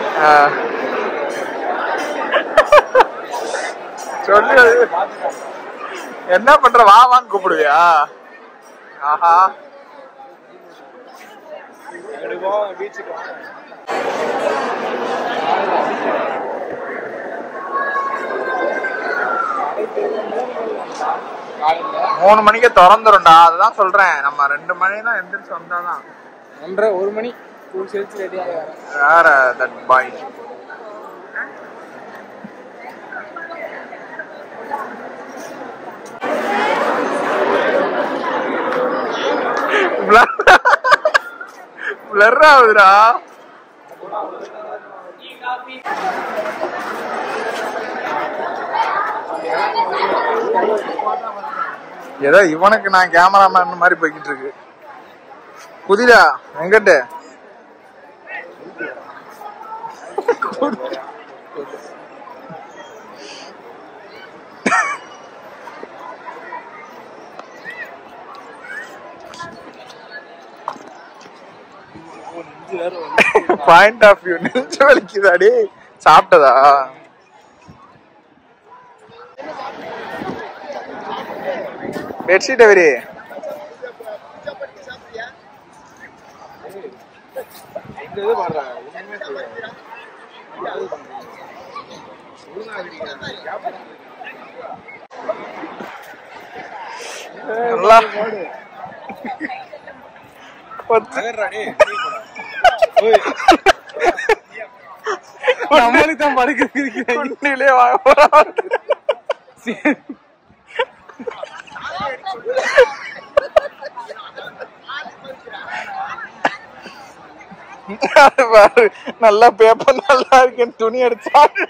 சொல்லு என்ன பண்ற? வா வான்னு கூப்பிடுவியா? ஆஹா, பீச்சுக்கு மூணு மணிக்கு திறந்துரும்டா, அதுதான் சொல்றேன். நம்ம 2 மணி தான் எந்திரிச்சு வந்தாதான். 1 மணி ஸ்கூல் சேர்த்து ரெடியாக வேற தட் பாய். பிளர் ஆகுதுடா. ஏதோ இவனுக்கு நான் கேமராமேன் மாதிரி போய்கிட்டு இருக்கு. புதிதா எங்கிட்ட பாயிண்ட் ஆஃப் வியூ நெஞ்சு வலிக்குதாடி. சாப்பிட்டதா? பெட்ஷீட் எவரி நல்லா நம்மளுக்கு தான் படுக்கிறே வாங்க. நல்லா பேப்பர் நல்லா இருக்குன்னு துணி எடுத்து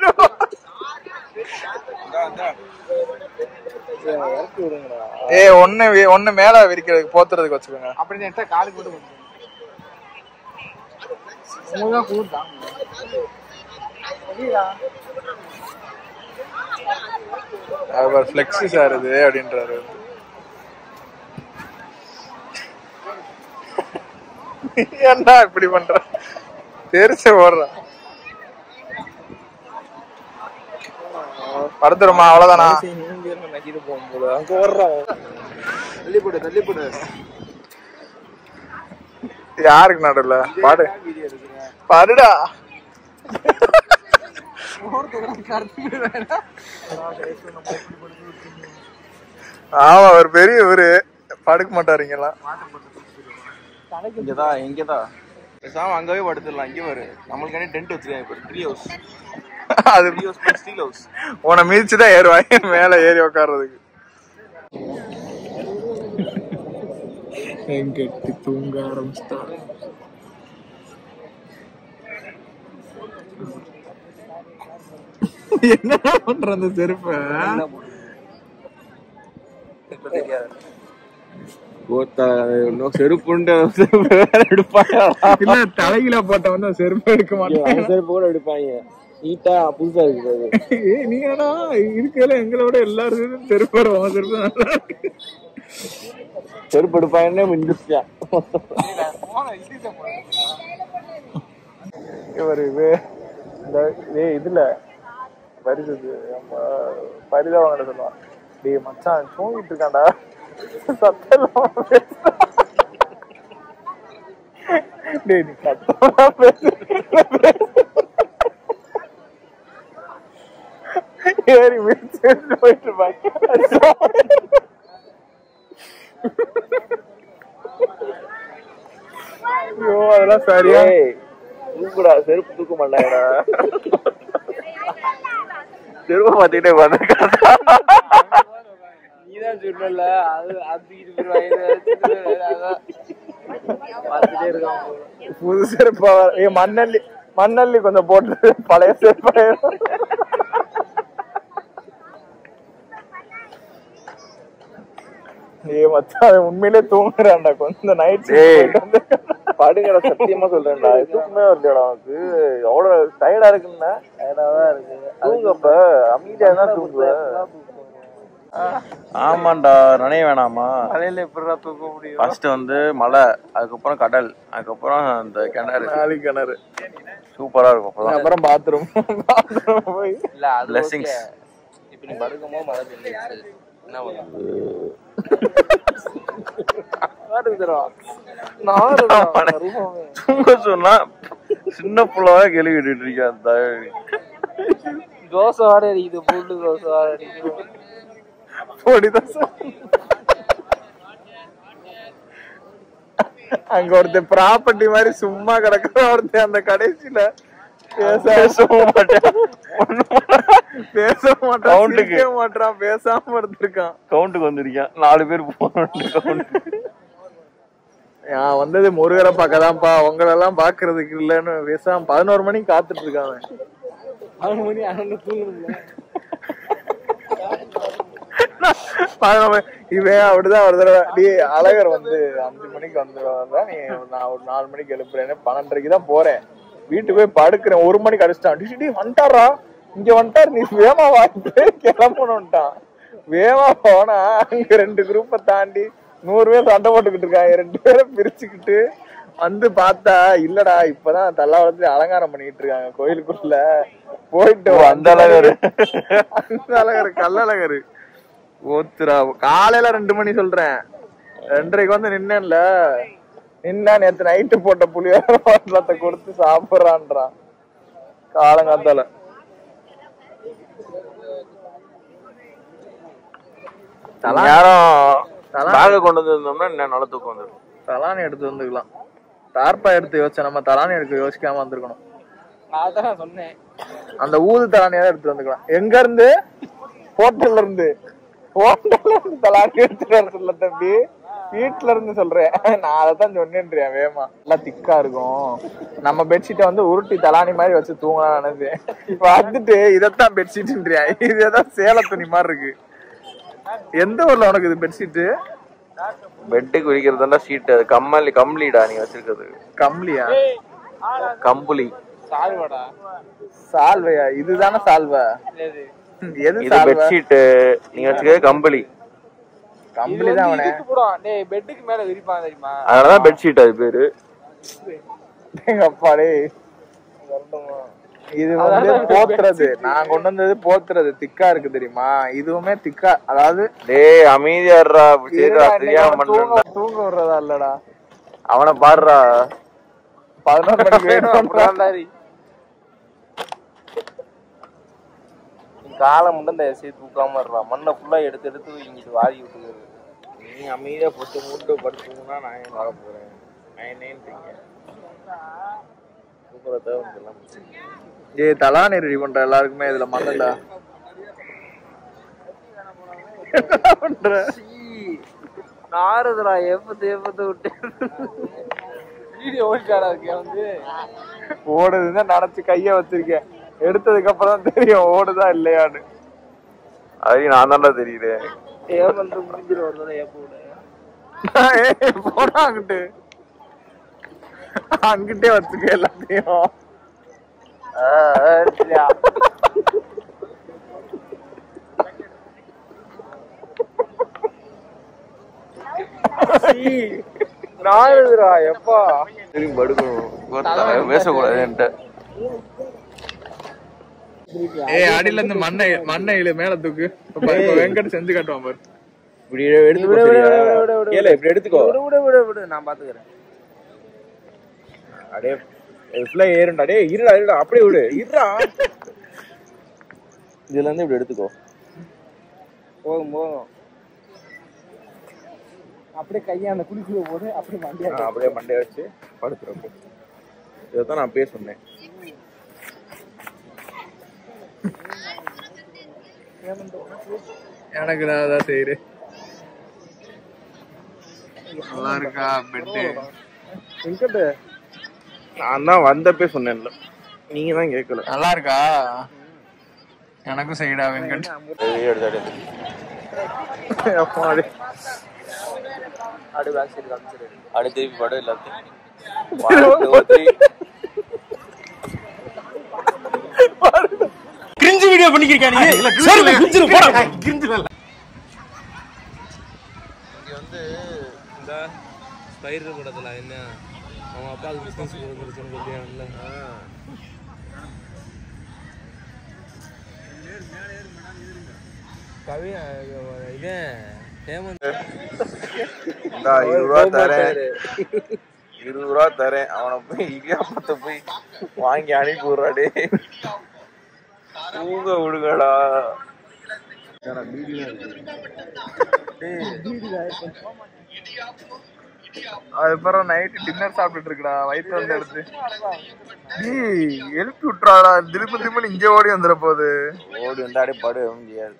ஒண்ணு மேல விரிக்கிறதுக்கு போத்துறதுக்கு வச்சுக்கோங்க. அப்படின்னு காலுக்கு போட்டு அவர் ஃபிளெக்ஸி சார் இது அப்படின்றாரு. என்ன இப்படி பண்ற? தெரிச்சு ஓடுறான். படுத்துருமா? அவ்வளவுதானா? போகும்போது அங்க ஓடுறான். தள்ளி போடு. யாருக்கு நடுல பாடு பாடுடா. ஆமா, அவர் பெரிய ஊரு, படுக்க மாட்டாருங்களா? இங்கதான் பேசாம அங்கவே படுத்துடலாம். இங்க வரு நம்மளுக்கான டென்ட் வச்சிருக்காங்க. Tree house. அது ஸ்டீல் ஹவுஸ். உன மீதிச்சுதான் ஏறுவாங்க மேல ஏறி உட்கார்றதுக்கு. எங்கிட்டு தூங்க ஆரம்பிச்சிட்டா. என்ன பண்ற அந்த செருப்ப? செருப்புண்டு இல்ல தலையில போட்ட வந்து செருப்பு எடுக்க மாட்டாங்க. செருப்பு கூட எடுப்பாங்க. நீட்டா புதுசா இருக்குது. நீங்க இருக்கல எங்களோட எல்லாரும் செருப்பு செருப்பு நல்லா இருக்கு. செருப்பு எடுப்பாங்கன்னே இன்ட்ரெஸ்டா. இதுல வருது பரிதாபங்களை சொல்லுவான். டேய் மச்சான் தூங்கிட்டு இருக்காண்டா, சத்தம் டேய் நீ சத்தமா பேசு. ஏறி விரிச்சு போயிட்டு இருப்பாங்க. ஐயோ அதெல்லாம் சரியா தூக்குடா. செருப்பு தூக்க மாட்டாங்கடா. செருப்பை மாத்திட்டே நீதான் சொல்லல. அது புது செருப்பா? மண்ணல்லி கொஞ்சம் போட்டு பழைய செருப்பா. மச்சான் உண்மையிலே தூங்குறான்டா. கொஞ்சம் நைட் படுங்கடா. சத்தியமா சொல்றேன்டா, தூக்கமே வரலடா. அவனுக்கு எவ்வளவு டயர்டா இருக்குன்னா டயர்டாதான் இருக்கு. தூங்கப்ப அமைதியா தான் தூங்குவேன். ஆமாண்டா, நினைய வேணாமா? மலையில எப்படிடா தூக்க முடியும்? ஃபர்ஸ்ட் வந்து மலை, அதுக்கப்புறம் கடல், அதுக்கப்புறம் அந்த கிணறு. கிணறு சூப்பரா இருக்கும். அப்புறம் பாத்ரூம் போய் இல்ல அது பிளெஸிங்ஸ். இப்ப நீ படுக்கும்போது மழை பெய்யுது. என்ன பண்ணுறது தூங்க சொன்னா சின்ன புள்ளவா கேள்வி கேட்டுட்டு இருக்கேன் அந்த தோசை வாட அடிக்குது புல்லு தோசை வாட அடிக்குது பொடி தோசை அங்க ஒருத்தர் ப்ராப்பர்ட்டி மாதிரி சும்மா கிடக்குற ஒருத்தர் அந்த கடைசியில பேசவும் மாட்டான் பேசாம இருந்திருக்கான் கவுண்டுக்கு வந்திருக்கேன் 4 பேர் போகணும் நான் வந்தது முருகரை பார்க்கதான்ப்பா உங்களெல்லாம் பாக்குறதுக்கு இல்லன்னு பேசாம 11 மணிக்கு காத்துட்டு இருக்காங்க 11 மணி அண்ணன் தூங்கணும் இவன் அப்படிதான் ஒரு தடவை அழகர் வந்து 5 மணிக்கு வந்துடுவாங்க நீ நான் ஒரு 4 மணிக்கு எழுப்புறேன்னு 12:30 தான் போறேன் வீட்டுக்கு போய் படுக்கிறேன் 1 மணிக்கு அடிச்சிட்டான் வந்துட்டாரா இங்க வந்துட்டாரு நீ வேமா வாங்கிட்டு கிளம்பணும்ட்டான் வேமா போனா அங்க 2 குரூப்பை தாண்டி 100 பேர் சண்டை போட்டுக்கிட்டு இருக்காங்க 2 பேரை பிரிச்சுக்கிட்டு வந்து பார்த்தா இல்லடா இப்பதான் தல்லாவளத்துல அலங்காரம் பண்ணிட்டு இருக்காங்க கோயிலுக்குள்ள போயிட்டு அந்த அழகரு கல்லழகரு ஓத்துரா காலையில 2 மணி சொல்றேன் 2:30 வந்து நின்னேன்ல நின்னா நேத்து நைட்டு போட்ட புளியோரத்தை கொடுத்து சாப்பிடுறான்றான் காலங்காத்தால யாரும் கொண்டு வந்திருந்தோம்னா என்ன நல்ல தூக்கம் வந்துடும் தலானி எடுத்து வந்துக்கலாம் தார்பா எடுத்து யோசிச்சா நம்ம தலானி எடுக்க யோசிக்காம வந்திருக்கணும் அதான் சொன்னேன் அந்த ஊது தலானியாதான் எடுத்து வந்துக்கலாம் எங்க இருந்து ஹோட்டல்ல இருந்து தலானி எடுத்துட்டு வர சொல்ல தம்பி வீட்டுல இருந்து சொல்றேன் நான் அதைத்தான் சொன்னேன்றியா வேமா எல்லாம் திக்கா இருக்கும் நம்ம பெட்ஷீட்டை வந்து உருட்டி தலானி மாதிரி வச்சு தூங்கலாம் நினைச்சேன் இப்ப வந்துட்டு இதத்தான் பெட்ஷீட்ன்றியா இதுதான் சேல துணி மாதிரி இருக்கு எந்த ஊர்ல உனக்கு இது பெட்ஷீட்டு பெட்டுக்கு விரிக்கிறதுனா ஷீட் அது கம்ப்ளீடா நீ வச்சிருக்கிறது கம்ப்ளியா கம்புலி சால்வடா சால்வையா இதுதானே சால்வா எது இது பெட்ஷீட் நீங்க வச்சுக்கிறது கம்பளி கம்பளி தான் அவனே டேய் பெட்டுக்கு மேல விரிப்பாங்க தெரியுமா அதனாலதான் பெட்ஷீட் அது பேரு எங்க அப்பா டேய் இது வந்து போத்துறது நான் கொண்டு வந்தது போத்துறது திக்கா இருக்கு தெரியுமா இதுவுமே திக்கா அதாவது டேய் அமைதியாடுறா தெரியாம தூங்க விடுறதா இல்லடா அவனை பாடுறா 11 மணிக்கு காலம் மட்டும் தயவுசெய்து தூக்காம இருறான் மண்ணை ஃபுல்லா எடுத்து எடுத்து இங்கிட்டு வாரி விட்டுக்கிறது நீ அமைதியா போட்டு மூட்டு படுத்துனா நான் ஏன் வர போறேன் ஏய் தலானி ரெடி பண்ற எல்லாருக்குமே இதுல மண்ணல பண்ற நாறுதுடா எப்பத்து விட்டு வீடியோ ஓடிட்டாடா இருக்கேன் வந்து ஓடுதுன்னு நினைச்சு கைய வச்சிருக்கேன் எடுத்ததுக்கு அப்புறம் தான் தெரியும் ஓடுதா இல்லையான்னு அது நான் தான்டா தெரியுறேன் ஏமந்து முடிஞ்சிரு வருதா ஏப்போட போனா அங்கிட்டே வச்சுக்க எல்லாத்தையும் நாறுதுடா எப்பா திரும்பி படுக்கணும் பேசக்கூடாது என்கிட்ட ஏய் அடியில இருந்து மண்ணை மேல தூக்கு வெங்கட் செஞ்சு காட்டுவான் பாரு இப்படி எடுத்து இப்படி எடுத்துக்கோ விடு நான் பாத்துக்கிறேன் அடே ஃபுல்லா ஏறுண்டா டே இருடா அப்படியே விடு இருடா இதுல இருந்து இப்படி எடுத்துக்கோ போதும் அப்படியே கையை அந்த குளிக்குள்ள போடு அப்படியே மண்டையை வச்சு படுத்துறப்போ இதைத்தான் நான் பேச சொன்னேன் எனக்கு நான் அதான் செய்யறேன் நல்லா இருக்கா பெட்டு வெங்கட் நான் தான் வந்தப்பே சொன்னேன்ல நீங்க தான் கேட்கல நல்லா இருக்கா எனக்கும் செய்யடா வெங்கட் அடி திருப்பி படம் எல்லாத்தையும் கிரிஞ்சு வீடியோ பண்ணிக்கிறீங்க வந்து இந்த ஸ்பைடர் படத்துல என்ன அவங்க அப்பாவுக்கு பிசினஸ் கொடுத்துருச்சுன்னு சொல்லியாங்கல்ல கவி இதே ஹேமந்த் இந்தா 20 ரூபா தரேன், 20 ரூபா தரேன், அவனை போய் இடியாப்பத்தை போய் வாங்கி அனுப்பி விடுறாடே. தூங்க விடுங்கடா. அதுக்கப்புறம் நைட்டு டின்னர் சாப்பிட்டுட்டு இருக்கடா, வயிற்று வந்து எடுத்து எழுப்பி விட்டுறாடா. திரும்ப திரும்ப இங்கே ஓடி வந்துட போகுது. ஓடி வந்தாடே படு முடியாது.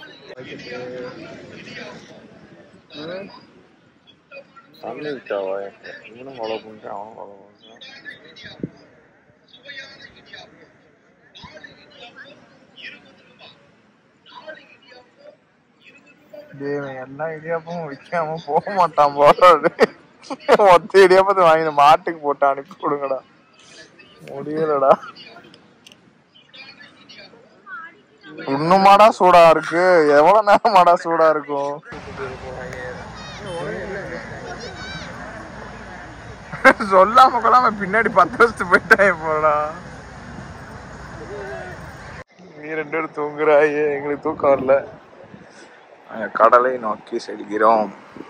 தண்ணி விட்டாவா இவனும் ஃபாலோ பண்ணிட்டேன், அவனும் ஃபாலோ பண்ணிட்டான். எல்லா இடியாப்பமும் விற்காம போக மாட்டான் போறாரு. மொத்த இடியாப்பத்தை வாங்கி மாட்டுக்கு போட்டு அனுப்பி கொடுங்கடா. முடியலடா. இன்னுமாடா சூடா இருக்கு? எவ்வளவு நேரமாடா சூடா இருக்கும்? சொல்லாம கொள்ளாம பின்னாடி 10 வருஷத்துக்கு போயிட்டான் போடா. நீ 2 பேரும் தூங்குறாயே, எங்களுக்கு தூக்கம் வரல. கடலை நோக்கி செல்கிறோம்.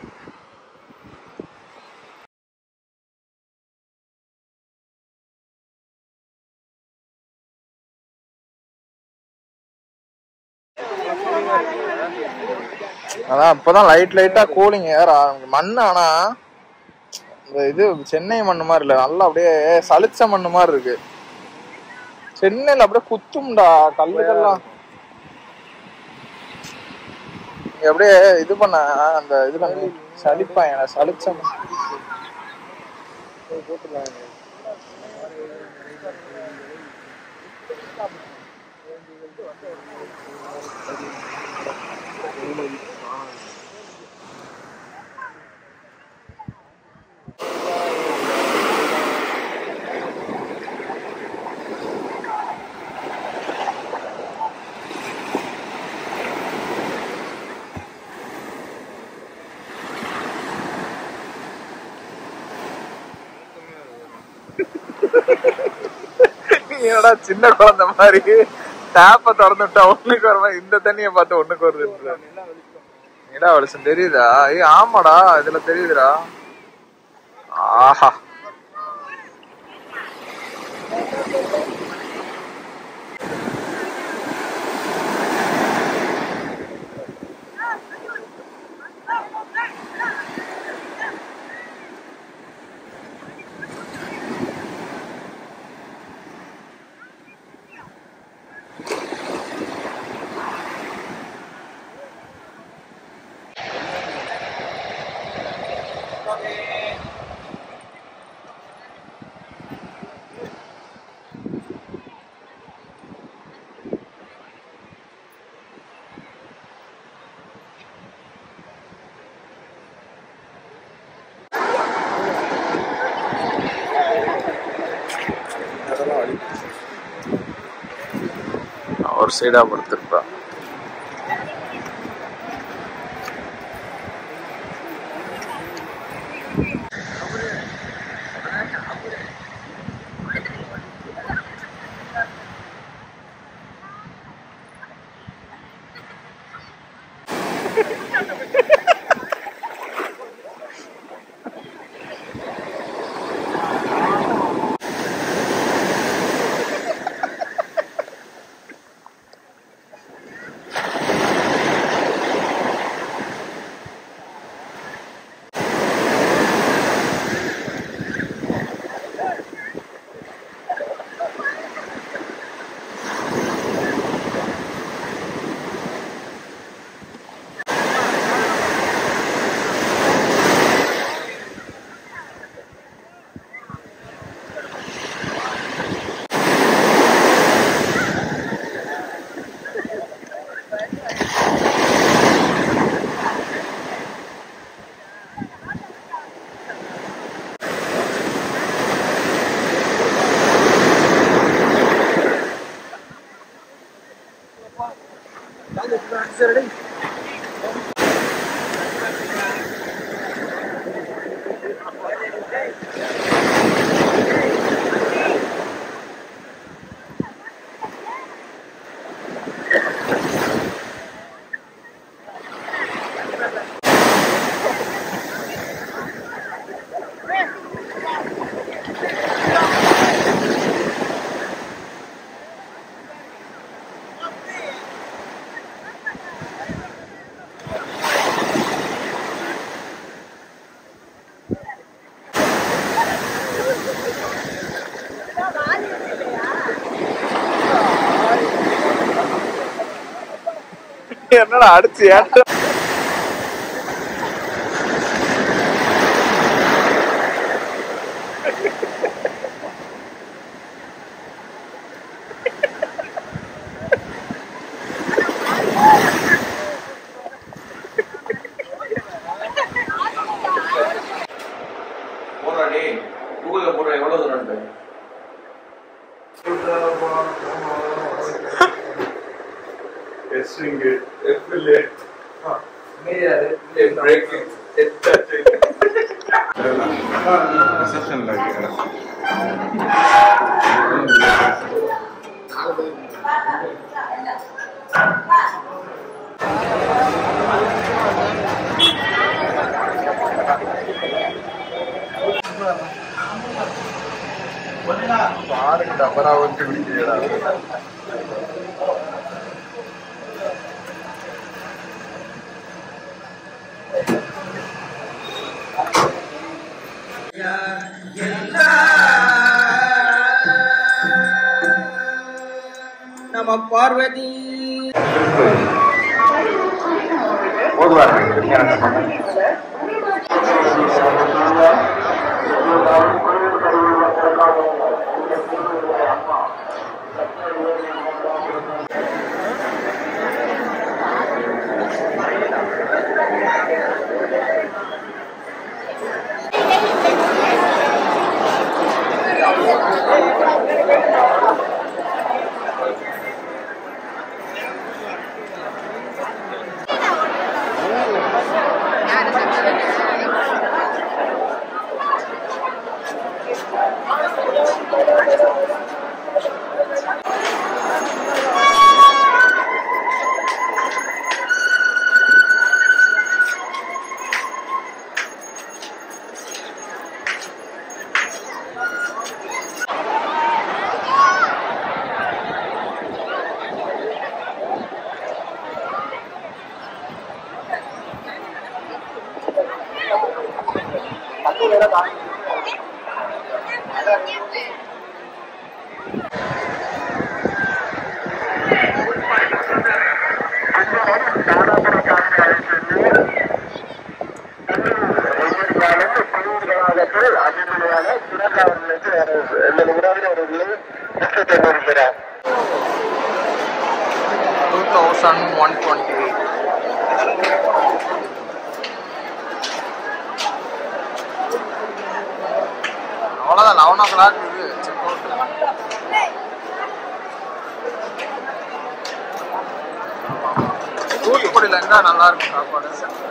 அதான் இப்பதான் லைட்டா கூலிங் ஏற மண்ணு. ஆனா இந்த இது சென்னை மண்ணு மாதிரி இல்ல, நல்லா அப்படியே சளிச்ச மண்ணு மாதிரி இருக்கு. சென்னையில அப்படியே குத்தும்டா கல்லுக்கெல்லாம். அப்படியே இது பண்ண அந்த இதுல சளிப்பாங்க, சளிச்ச நீடா சின்ன குழந்தை மாதிரி டேப்ப திறந்துட்டா ஒண்ணுக்கு வர மாதிரி இந்த தண்ணிய பார்த்து ஒண்ணுக்கு வருது. நிலா வெளிச்சம் தெரியுதா? ஆமாடா, இதுல தெரியுதுடா. ஆஹா, ஒரு சைடா படுத்திருப்பா. என்னடா அடிச்சு ஏட்ட போடுறாடி கூகுள்ல போடுற எவ்வளவு தூரம் பாருங்க அமராவதி பிடிக்கிறா நம்ம பார்வதி அவ்வளோதான் 11 o'clock இது செக் அவுட். தூத்துக்குடியில் எங்கே நல்லா இருக்கும் சாப்பாடு?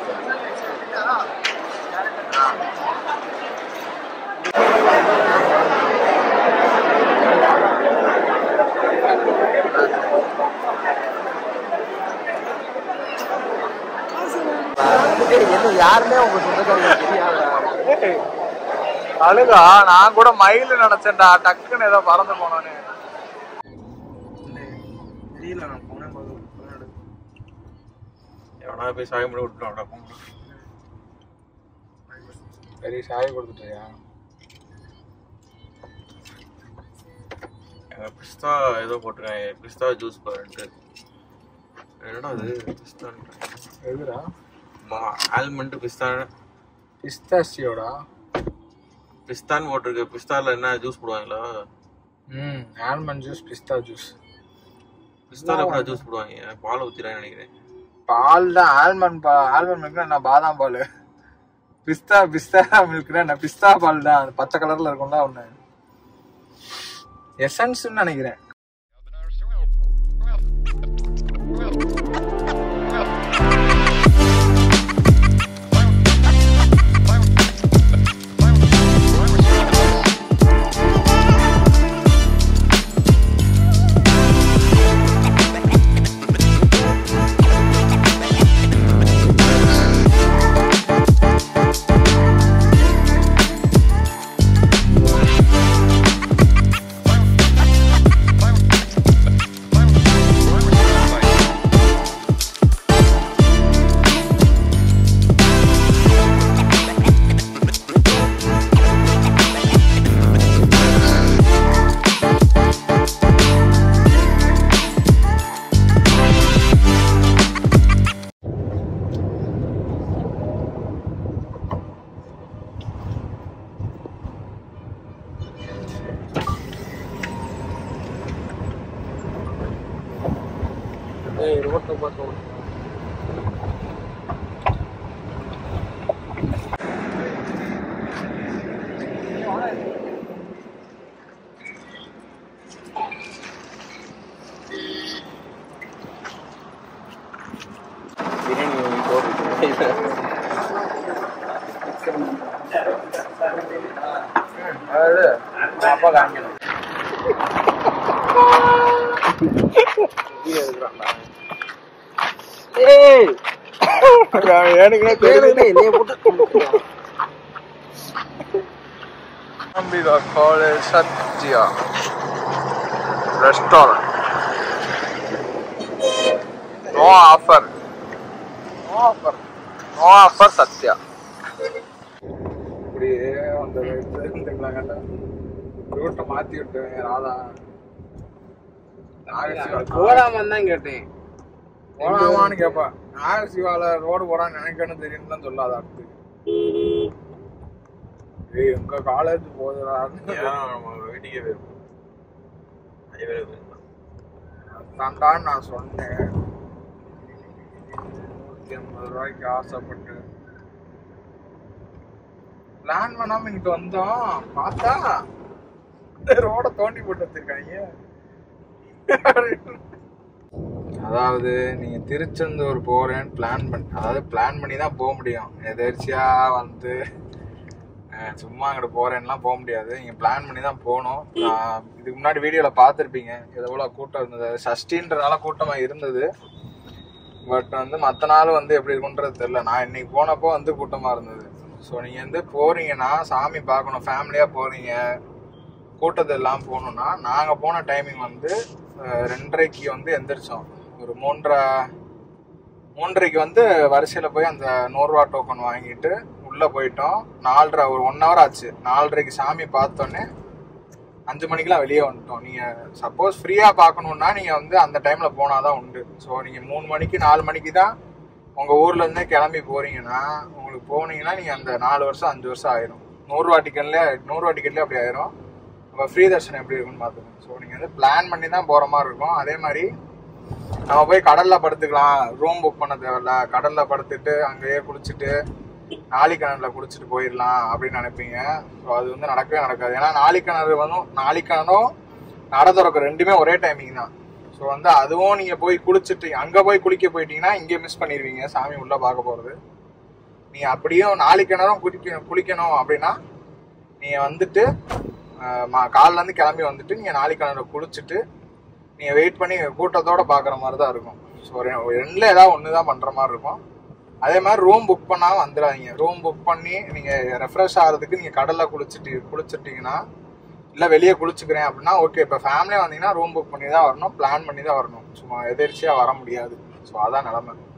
யாருமே உங்க சொந்தக்காரங்க தெரியாத அழுகா நான் கூட மயில் நினைச்சேன்டா, டக்குன்னு ஏதோ பறந்து போனோன்னு. தெரியல, நான் போனேன் எவனா போய் சாயம் பண்ணி விட்டுட்டோம்டா பொங்கல். சரி சாய் கொடுத்துட்டியா? பிஸ்தா ஏதோ போட்டிருக்கேன், பிஸ்தா ஜூஸ் பாருன்ட்டு. என்னடா அது பிஸ்தான்? எதுடா? ஆல்மண்ட் பிஸ்தா பிஸ்தாசியோடா? பிஸ்தான் போட்டிருக்கு. பிஸ்தால என்ன ஜூஸ் போடுவாங்களா? ஆல்மண்ட் ஜூஸ், பிஸ்தா ஜூஸ். பிஸ்தால எப்படி ஜூஸ் போடுவாங்க? பால் ஊத்திரான்னு நினைக்கிறேன். பால் தான். ஆல்மண்ட் ஆல்மண்ட் மில்க்னா என்ன? பாதாம் பால். பிஸ்தா மில்க்னா என்ன? பிஸ்தா பால் தான். பச்சை கலர்ல இருக்கும்ல ஒண்ணு. எசன்ஸ்ன்னு நினைக்கிறேன். ஏய் ரோட்டை பார்த்து பிரியாணி போட்டு அப்பா காமிக்கணும் Sathya restaurant no offer no offer no offer Sathya இப்படியே அந்த ரூட்டை மாத்தி விட்டேன் ராதா போடாமன்னு தான் கேட்டேன். போலாமான்னு கேப்பா. நாகர் சிவால ரோடு போடான்னு நினைக்கணும் தெரியும் தான் சொல்லாத அடுத்து. ஏய் உங்க காலேஜ் போதுடா வீட்டுக்கே போயிருப்போம். அதான்டான்னு நான் சொன்னேன். 150 ரூபாய்க்கு ஆசைப்பட்டு பிளான் பண்ணாம இங்கிட்டு வந்தோம். பார்த்தா ரோட தோண்டி போட்டு வச்சிருக்காங்க. அதாவது நீங்க திருச்செந்தூர் போறேன்னு பிளான் பண்ணி தான் போக முடியும். எதேர்ச்சியா வந்து சும்மா அங்கிட்ட போறேன்லாம் போக முடியாது. நீங்க பிளான் பண்ணி தான் போகணும். இதுக்கு முன்னாடி வீடியோல பார்த்துருப்பீங்க எவ்வளோ கூட்டம் இருந்தது. சஷ்டின்றதுனால கூட்டமா இருந்தது. பட் வந்து மற்ற நாள் வந்து எப்படி இருக்குன்றது தெரியல. நான் இன்னைக்கு போனப்போ வந்து கூட்டமா இருந்தது. ஸோ நீங்க வந்து போறீங்கன்னா சாமி பார்க்கணும், ஃபேமிலியா போறீங்க, கூட்டத்தை எல்லாம் போகணும்னா நாங்கள் போன டைமிங் வந்து 2:30க்கு வந்து எந்திரிச்சோம். ஒரு 3:30க்கு வந்து வரிசையில் போய் அந்த 100 ரூபா டோக்கன் வாங்கிட்டு உள்ளே போயிட்டோம். 4:30 ஒரு 1 hour ஆச்சு. 4:30க்கு சாமி பார்த்தோன்னே 5 மணிக்கெலாம் வெளியே வந்துட்டோம். நீங்கள் சப்போஸ் ஃப்ரீயாக பார்க்கணுன்னா நீங்கள் வந்து அந்த டைமில் போனால் தான் உண்டு. ஸோ நீங்கள் 3 மணிக்கு 4 மணிக்கு தான் உங்கள் ஊர்லேருந்தே கிளம்பி போகிறீங்கன்னா உங்களுக்கு போனீங்கன்னா நீங்கள் அந்த 4 வருஷம் 5 வருஷம் ஆயிரும். 100 ரூபா டிக்கெட்லேயே அப்படி ஆயிரும். நம்ம ஃப்ரீ தர்ஷனம் எப்படி இருக்குன்னு பார்த்துக்கோங்க. ஸோ நீங்கள் வந்து பிளான் பண்ணி தான் போகிற மாதிரி இருக்கும். அதே மாதிரி நம்ம போய் கடலில் படுத்துக்கலாம், ரூம் புக் பண்ண தேவையில்ல, கடலில் படுத்துட்டு அங்கேயே குளிச்சுட்டு நாளிக்கிணறுல குளிச்சுட்டு போயிடலாம் அப்படின்னு நினைப்பீங்க. ஸோ அது வந்து நடக்கவே நடக்காது. ஏன்னா நாளிக்கிணறும் நட திறக்கும் 2மே ஒரே டைமிங் தான். ஸோ வந்து அதுவும் நீங்கள் போய் குளிச்சுட்டு அங்கே போய் குளிக்க போயிட்டீங்கன்னா இங்கே மிஸ் பண்ணிடுவீங்க சாமி உள்ளே பார்க்க போகிறது. நீங்கள் அப்படியும் நாளிக்கிணறும் குளிக்கணும் அப்படின்னா நீங்கள் வந்துட்டு காலிலேருந்து கிளம்பி வந்துட்டு நீங்கள் நாளிக்கிணறு குளிச்சுட்டு நீங்கள் வெயிட் பண்ணி கூட்டத்தோடு பார்க்குற மாதிரி தான் இருக்கும். ஸோ 2ல் ஏதாவது ஒன்று தான் பண்ணுற மாதிரி இருக்கும். அதே மாதிரி ரூம் புக் பண்ணாமல் வந்துடாதீங்க. ரூம் புக் பண்ணி நீங்கள் ரெஃப்ரெஷ் ஆகிறதுக்கு நீங்கள் கடலில் குளிச்சுட்டிங்கன்னா இல்லை வெளியே குளிச்சுக்கிறேன் அப்படின்னா ஓகே. இப்போ ஃபேமிலியாக வந்தீங்கன்னா ரூம் புக் பண்ணி தான் வரணும், பிளான் பண்ணி தான் வரணும். சும்மா எதிர்ச்சியாக வர முடியாது. ஸோ அதான் நிலமை.